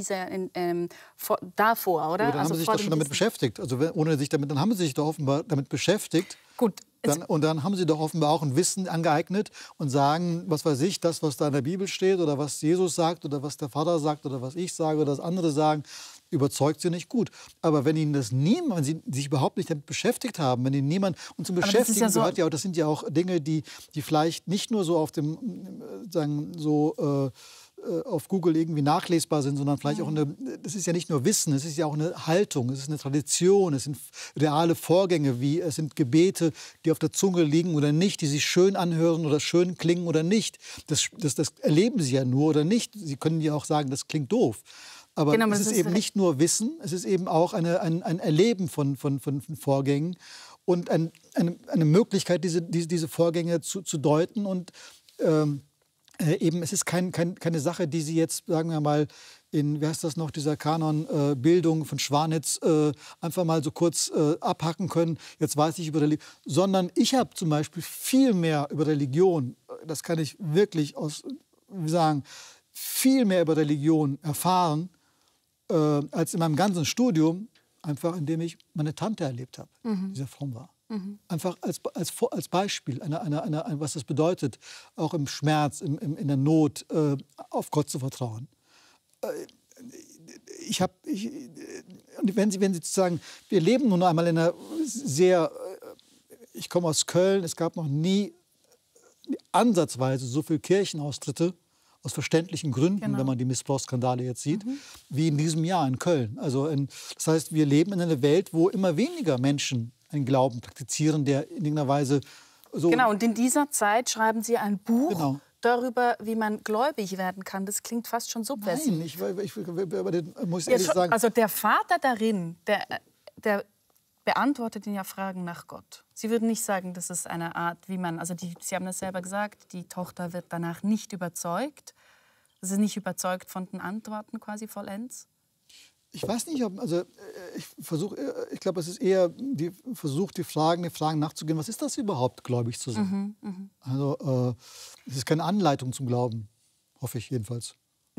davor, oder? Ja, dann haben Sie sich doch schon damit beschäftigt. Also ohne sich damit, dann haben Sie sich doch offenbar damit beschäftigt. Gut. Und dann haben Sie doch offenbar auch ein Wissen angeeignet und sagen, was weiß ich, das, was da in der Bibel steht oder was Jesus sagt oder was der Vater sagt oder was ich sage oder was andere sagen, überzeugt Sie nicht gut. Aber wenn Ihnen das niemand, wenn Sie sich überhaupt nicht damit beschäftigt haben, wenn Ihnen niemand, und zum Beschäftigen gehört ja auch, das sind ja auch Dinge, die vielleicht nicht nur so auf dem, sagen, so auf Google irgendwie nachlesbar sind, sondern vielleicht auch das ist ja nicht nur Wissen, es ist ja auch eine Haltung, es ist eine Tradition, es sind reale Vorgänge, wie es sind Gebete, die auf der Zunge liegen oder nicht, die sich schön anhören oder schön klingen oder nicht. Das erleben Sie ja nur oder nicht. Sie können ja auch sagen, das klingt doof. Aber genau, es ist eben nicht nur Wissen, es ist eben auch ein Erleben von Vorgängen und eine Möglichkeit, diese Vorgänge zu deuten und eben, es ist keine Sache, die Sie jetzt, sagen wir mal, in, wie heißt das noch, dieser Kanon Bildung von Schwanitz einfach mal so kurz abhacken können, jetzt weiß ich über Religion, sondern ich habe zum Beispiel viel mehr über Religion, das kann ich wirklich sagen, viel mehr über Religion erfahren, als in meinem ganzen Studium, einfach indem ich meine Tante erlebt habe, die sehr fromm war. Einfach als Beispiel, was das bedeutet, auch im Schmerz, in der Not, auf Gott zu vertrauen. Wenn Sie sagen, wir leben nun einmal in einer ich komme aus Köln, es gab noch nie ansatzweise so viele Kirchenaustritte, aus verständlichen Gründen, wenn man die Missbrauchsskandale jetzt sieht, wie in diesem Jahr in Köln. Also das heißt, wir leben in einer Welt, wo immer weniger Menschen einen Glauben praktizieren, der in irgendeiner Weise so... Genau, und in dieser Zeit schreiben Sie ein Buch darüber, wie man gläubig werden kann. Das klingt fast schon subversiv. Nein, ich muss ehrlich sagen... Also der Vater darin, der beantwortet Ihnen ja Fragen nach Gott. Sie würden nicht sagen, das ist eine Art, wie man... Also Sie haben das selber gesagt, die Tochter wird danach nicht überzeugt. Sie ist nicht überzeugt von den Antworten quasi vollends. Ich weiß nicht, ich glaube, es ist eher Versuch, die Fragen nachzugehen, was ist das überhaupt, gläubig zu sein? Also es ist keine Anleitung zum Glauben, hoffe ich jedenfalls.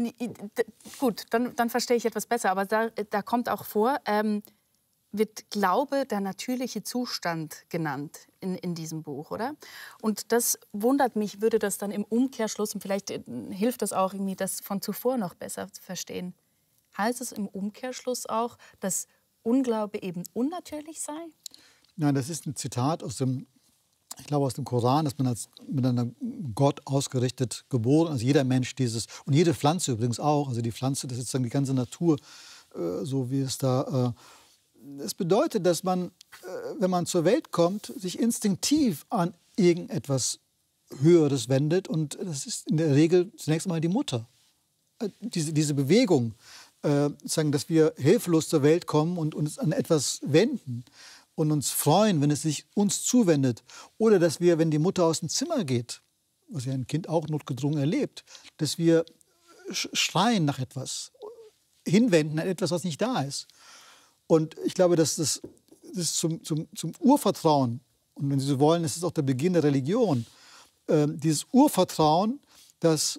Gut, dann verstehe ich etwas besser, aber da kommt auch vor, wird Glaube der natürliche Zustand genannt in diesem Buch, oder? Und das wundert mich, würde das dann im Umkehrschluss, und vielleicht hilft das auch irgendwie, das von zuvor noch besser zu verstehen, heißt es im Umkehrschluss auch, dass Unglaube eben unnatürlich sei? Nein, das ist ein Zitat aus dem Koran, dass man als mit einem Gott ausgerichtet geboren, also jeder Mensch und jede Pflanze übrigens auch, also die Pflanze, das ist sozusagen die ganze Natur, so wie es da... Es bedeutet, dass man, wenn man zur Welt kommt, sich instinktiv an irgendetwas Höheres wendet und das ist in der Regel zunächst einmal die Mutter. Diese Bewegung, sagen, dass wir hilflos zur Welt kommen und uns an etwas wenden und uns freuen, wenn es sich uns zuwendet. Oder dass wir, wenn die Mutter aus dem Zimmer geht, was ja ein Kind auch notgedrungen erlebt, dass wir schreien nach etwas, hinwenden an etwas, was nicht da ist. Und ich glaube, dass das zum Urvertrauen, und wenn Sie so wollen, ist es auch der Beginn der Religion, dieses Urvertrauen, dass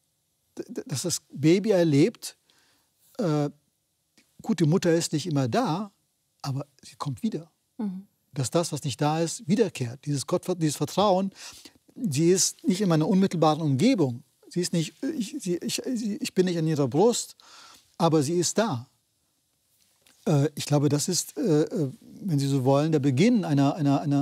das Baby erlebt, gut, die Mutter ist nicht immer da, aber sie kommt wieder. Dass das, was nicht da ist, wiederkehrt. Dieses Vertrauen, sie ist nicht in meiner unmittelbaren Umgebung. Sie ist nicht, ich bin nicht an ihrer Brust, aber sie ist da. Ich glaube, das ist, wenn Sie so wollen, der Beginn einer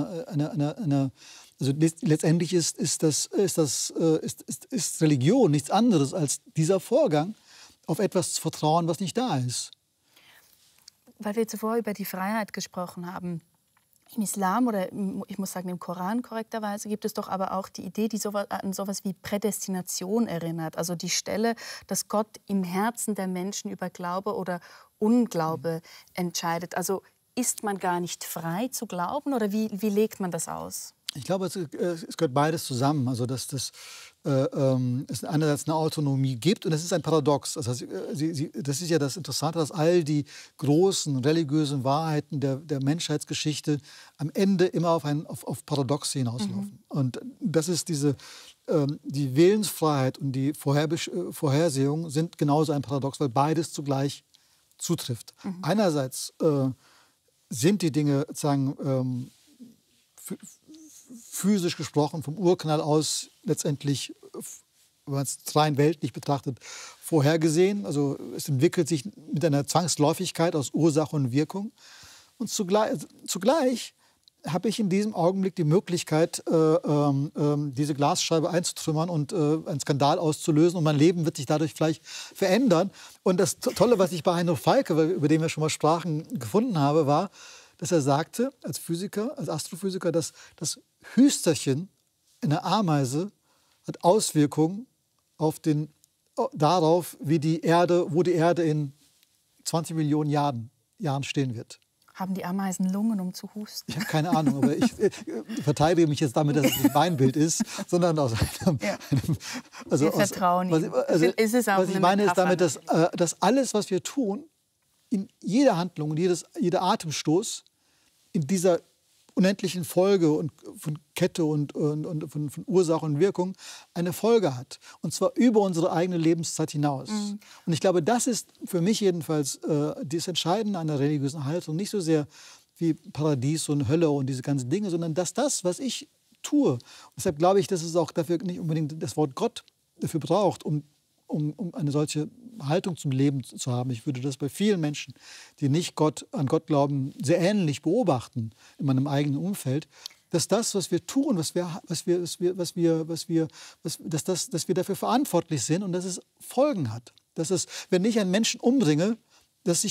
also letztendlich ist Religion nichts anderes als dieser Vorgang, auf etwas zu vertrauen, was nicht da ist. Weil wir zuvor über die Freiheit gesprochen haben. Im Islam oder ich muss sagen im Koran korrekterweise gibt es doch aber auch die Idee, die an sowas wie Prädestination erinnert. Also die Stelle, dass Gott im Herzen der Menschen über Glaube oder Unglaube entscheidet. Also ist man gar nicht frei zu glauben oder wie legt man das aus? Ich glaube, es gehört beides zusammen. Also, dass es einerseits eine Autonomie gibt und es ist ein Paradox. Das heißt, das ist ja das Interessante, dass all die großen religiösen Wahrheiten der Menschheitsgeschichte am Ende immer auf Paradoxe hinauslaufen. Und das ist die Willensfreiheit und die Vorhersehung sind genauso ein Paradox, weil beides zugleich zutrifft. Einerseits sind die Dinge sozusagen physisch gesprochen vom Urknall aus letztendlich, wenn man es rein weltlich betrachtet, vorhergesehen. Also es entwickelt sich mit einer Zwangsläufigkeit aus Ursache und Wirkung. Und zugleich habe ich in diesem Augenblick die Möglichkeit, diese Glasscheibe einzutrümmern und einen Skandal auszulösen. Und mein Leben wird sich dadurch vielleicht verändern. Und das Tolle, was ich bei Heinrich Falke, über den wir schon mal sprachen, gefunden habe, war, dass er sagte, als Physiker, als Astrophysiker, dass das Hüsterchen in der Ameise hat Auswirkungen darauf, wo die Erde in 20 Millionen Jahren stehen wird. Haben die Ameisen Lungen, um zu husten? Ich habe keine Ahnung, aber ich verteidige mich jetzt damit, dass es nicht mein Bild ist, sondern aus einem... Wir vertrauen ihm. Was ich meine ist damit, dass alles, was wir tun, in jeder Handlung und jeder Atemstoß in dieser unendlichen Folge und von Kette und von Ursache und Wirkung eine Folge hat. Und zwar über unsere eigene Lebenszeit hinaus. Und ich glaube, das ist für mich jedenfalls das Entscheidende an der religiösen Haltung. Nicht so sehr wie Paradies und Hölle und diese ganzen Dinge, sondern dass das, was ich tue, und deshalb glaube ich, dass es auch dafür nicht unbedingt das Wort Gott dafür braucht, um eine solche Haltung zum Leben zu haben. Ich würde das bei vielen Menschen, die nicht an Gott glauben, sehr ähnlich beobachten in meinem eigenen Umfeld, dass das, was wir tun, dass wir dafür verantwortlich sind und dass es Folgen hat. Dass es, wenn ich einen Menschen umbringe, dass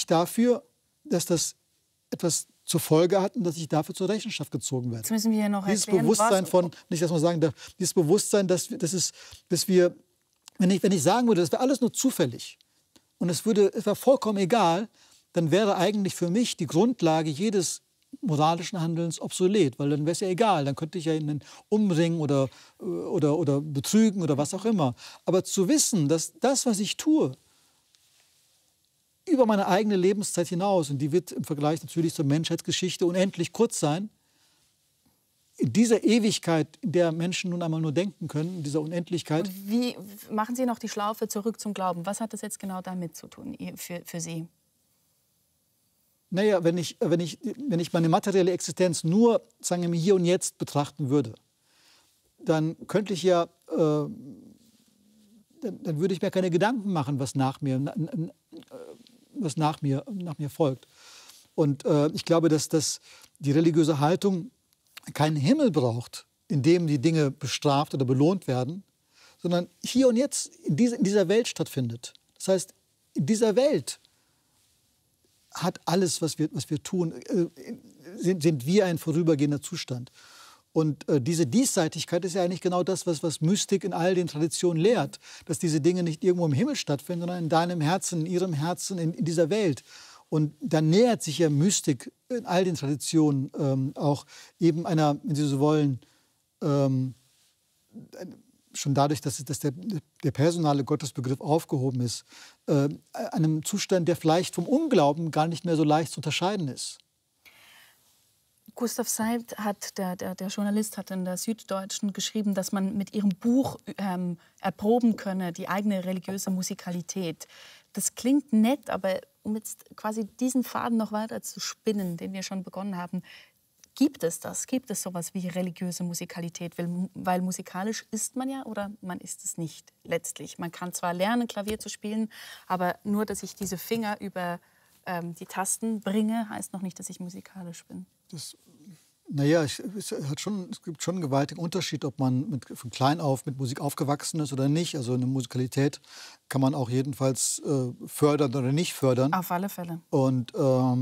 das etwas zur Folge hat und dass ich dafür zur Rechenschaft gezogen werde. Jetzt müssen wir noch dieses erklären, Bewusstsein nicht, dass man sagen darf, dieses Bewusstsein, dass wir wenn ich sagen würde, das wäre alles nur zufällig und es wäre vollkommen egal, dann wäre eigentlich für mich die Grundlage jedes moralischen Handelns obsolet, weil dann wäre es ja egal, dann könnte ich ja ihn umbringen oder betrügen oder was auch immer. Aber zu wissen, dass das, was ich tue, über meine eigene Lebenszeit hinaus, und die wird im Vergleich natürlich zur Menschheitsgeschichte unendlich kurz sein, in dieser Ewigkeit, in der Menschen nun einmal nur denken können, in dieser Unendlichkeit. Und wie machen Sie noch die Schlaufe zurück zum Glauben? Was hat das jetzt genau damit zu tun für Sie? Naja, wenn ich meine materielle Existenz nur, sagen wir mal, hier und jetzt betrachten würde, dann könnte ich ja, dann würde ich mir keine Gedanken machen, was nach mir folgt. Und ich glaube, dass die religiöse Haltung keinen Himmel braucht, in dem die Dinge bestraft oder belohnt werden, sondern hier und jetzt in dieser Welt stattfindet. Das heißt, in dieser Welt hat alles, was wir tun, sind wir ein vorübergehender Zustand. Und diese Diesseitigkeit ist ja eigentlich genau das, was Mystik in all den Traditionen lehrt, dass diese Dinge nicht irgendwo im Himmel stattfinden, sondern in deinem Herzen, in ihrem Herzen, in dieser Welt. Und dann nähert sich ja Mystik in all den Traditionen auch eben einer, wenn Sie so wollen, schon dadurch, dass der personale Gottesbegriff aufgehoben ist, einem Zustand, der vielleicht vom Unglauben gar nicht mehr so leicht zu unterscheiden ist. Gustav Seid der Journalist, hat in der Süddeutschen geschrieben, dass man mit ihrem Buch erproben könne, die eigene religiöse Musikalität. Das klingt nett, aber um jetzt quasi diesen Faden noch weiter zu spinnen, den wir schon begonnen haben, gibt es das? Gibt es sowas wie religiöse Musikalität? Weil musikalisch ist man ja oder man ist es nicht letztlich. Man kann zwar lernen, Klavier zu spielen, aber nur, dass ich diese Finger über die Tasten bringe, heißt noch nicht, dass ich musikalisch bin. Naja, es gibt schon einen gewaltigen Unterschied, ob man von klein auf mit Musik aufgewachsen ist oder nicht. Also eine Musikalität kann man auch jedenfalls fördern oder nicht fördern. Auf alle Fälle. Und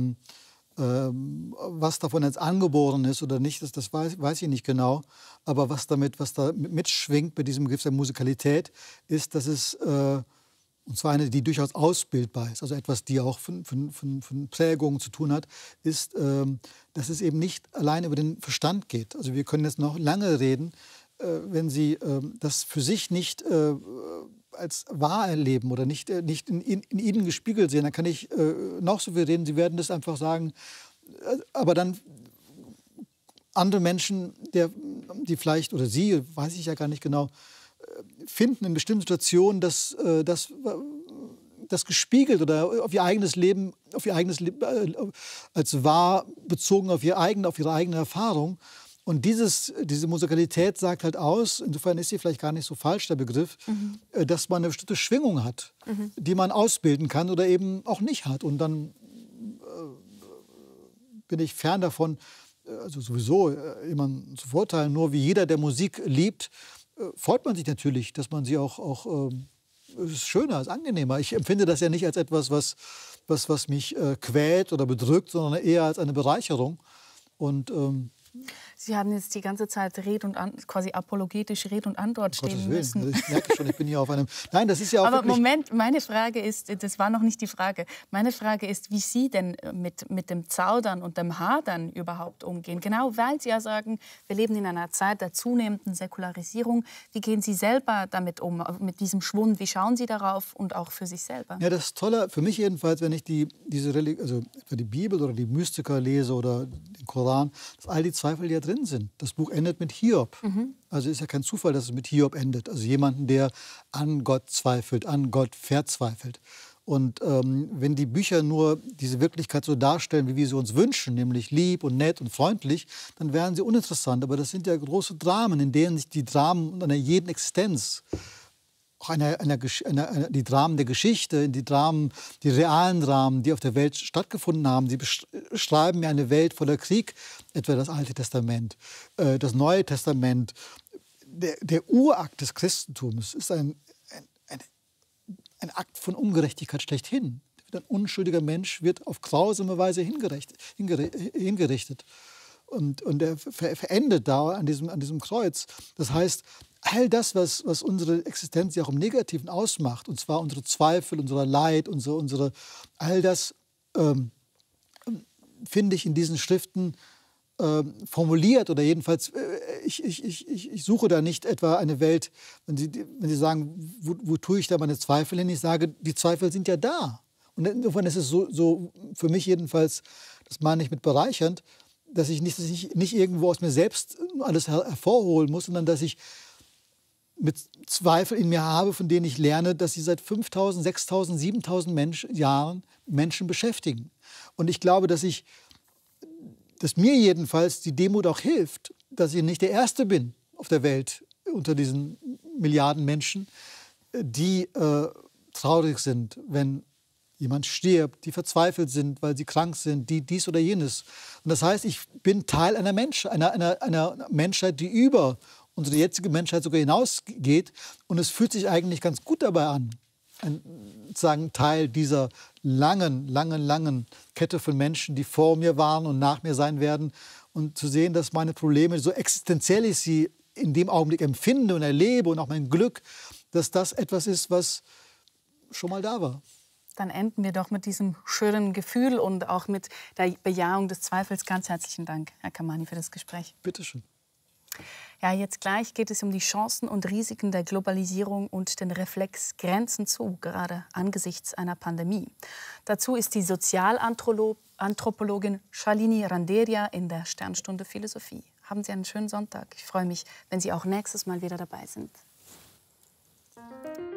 was davon jetzt angeboren ist oder nicht, das weiß ich nicht genau. Aber was da mitschwingt bei diesem Begriff der Musikalität, ist, dass es, und zwar eine, die durchaus ausbildbar ist, also etwas, die auch von Prägungen zu tun hat, ist, dass es eben nicht allein über den Verstand geht. Also wir können jetzt noch lange reden, wenn Sie das für sich nicht als wahr erleben oder nicht in Ihnen gespiegelt sehen, dann kann ich noch so viel reden, Sie werden das einfach sagen. Aber dann andere Menschen, die vielleicht, oder Sie, weiß ich ja gar nicht genau, finden in bestimmten Situationen, dass das gespiegelt oder auf ihr eigenes Leben als wahr bezogen auf ihre eigene Erfahrung. Und diese Musikalität sagt halt aus, insofern ist sie vielleicht gar nicht so falsch, der Begriff, dass man eine bestimmte Schwingung hat, die man ausbilden kann oder eben auch nicht hat. Und dann bin ich fern davon, also sowieso jemanden zu verurteilen, nur wie jeder, der Musik liebt, freut man sich natürlich, dass man sie auch es ist schöner, es ist angenehmer. Ich empfinde das ja nicht als etwas, was mich quält oder bedrückt, sondern eher als eine Bereicherung. Und Sie haben jetzt die ganze Zeit quasi apologetisch Rede und Antwort stehen müssen. Ich merke schon, ich bin hier auf einem... Nein, das ist ja auch Aber Moment, meine Frage ist, das war noch nicht die Frage. Meine Frage ist, wie Sie denn mit dem Zaudern und dem Hadern überhaupt umgehen. Genau, weil Sie ja sagen, wir leben in einer Zeit der zunehmenden Säkularisierung. Wie gehen Sie selber damit um, mit diesem Schwund? Wie schauen Sie darauf und auch für sich selber? Ja, das ist toller, für mich jedenfalls, wenn ich die Bibel oder die Mystiker lese oder den Koran, dass all die Zweifel, die ja drin sind. Das Buch endet mit Hiob. Also ist ja kein Zufall, dass es mit Hiob endet. Also jemanden, der an Gott zweifelt, an Gott verzweifelt. Und wenn die Bücher nur diese Wirklichkeit so darstellen, wie wir sie uns wünschen, nämlich lieb und nett und freundlich, dann wären sie uninteressant. Aber das sind ja große Dramen, in denen sich die Dramen einer jeden Existenz, auch die Dramen der Geschichte, die realen Dramen, die auf der Welt stattgefunden haben, die beschreiben ja eine Welt voller Krieg, etwa das Alte Testament, das Neue Testament. Der Urakt des Christentums ist ein Akt von Ungerechtigkeit schlechthin. Ein unschuldiger Mensch wird auf grausame Weise hingerichtet. Und er verendet da an diesem Kreuz. Das heißt, all das, was unsere Existenz ja auch im Negativen ausmacht, und zwar unsere Zweifel, unser Leid, all das finde ich in diesen Schriften formuliert, oder jedenfalls, ich suche da nicht etwa eine Welt, wenn Sie sagen, wo tue ich da meine Zweifel hin? Ich sage, die Zweifel sind ja da. Und insofern ist es so für mich jedenfalls, das meine ich mit bereichernd, dass ich nicht irgendwo aus mir selbst alles hervorholen muss, sondern dass ich mit Zweifel in mir habe, von denen ich lerne, dass sie seit 5.000, 6.000, 7.000 Jahren Menschen beschäftigen. Und ich glaube, dass mir jedenfalls die Demut auch hilft, dass ich nicht der Erste bin auf der Welt unter diesen Milliarden Menschen, die traurig sind, wenn jemand stirbt, die verzweifelt sind, weil sie krank sind, die dies oder jenes. Und das heißt, ich bin Teil einer Menschheit, die über unsere jetzige Menschheit sogar hinausgeht. Und es fühlt sich eigentlich ganz gut dabei an, sozusagen Teil dieser langen Kette von Menschen, die vor mir waren und nach mir sein werden. Und zu sehen, dass meine Probleme, so existenziell ich sie in dem Augenblick empfinde und erlebe und auch mein Glück, dass das etwas ist, was schon mal da war. Dann enden wir doch mit diesem schönen Gefühl und auch mit der Bejahung des Zweifels. Ganz herzlichen Dank, Herr Kamani, für das Gespräch. Bitte schön. Ja, jetzt gleich geht es um die Chancen und Risiken der Globalisierung und den Reflex Grenzen zu, gerade angesichts einer Pandemie. Dazu ist die Sozialanthropologin Shalini Randeria in der Sternstunde Philosophie. Haben Sie einen schönen Sonntag. Ich freue mich, wenn Sie auch nächstes Mal wieder dabei sind.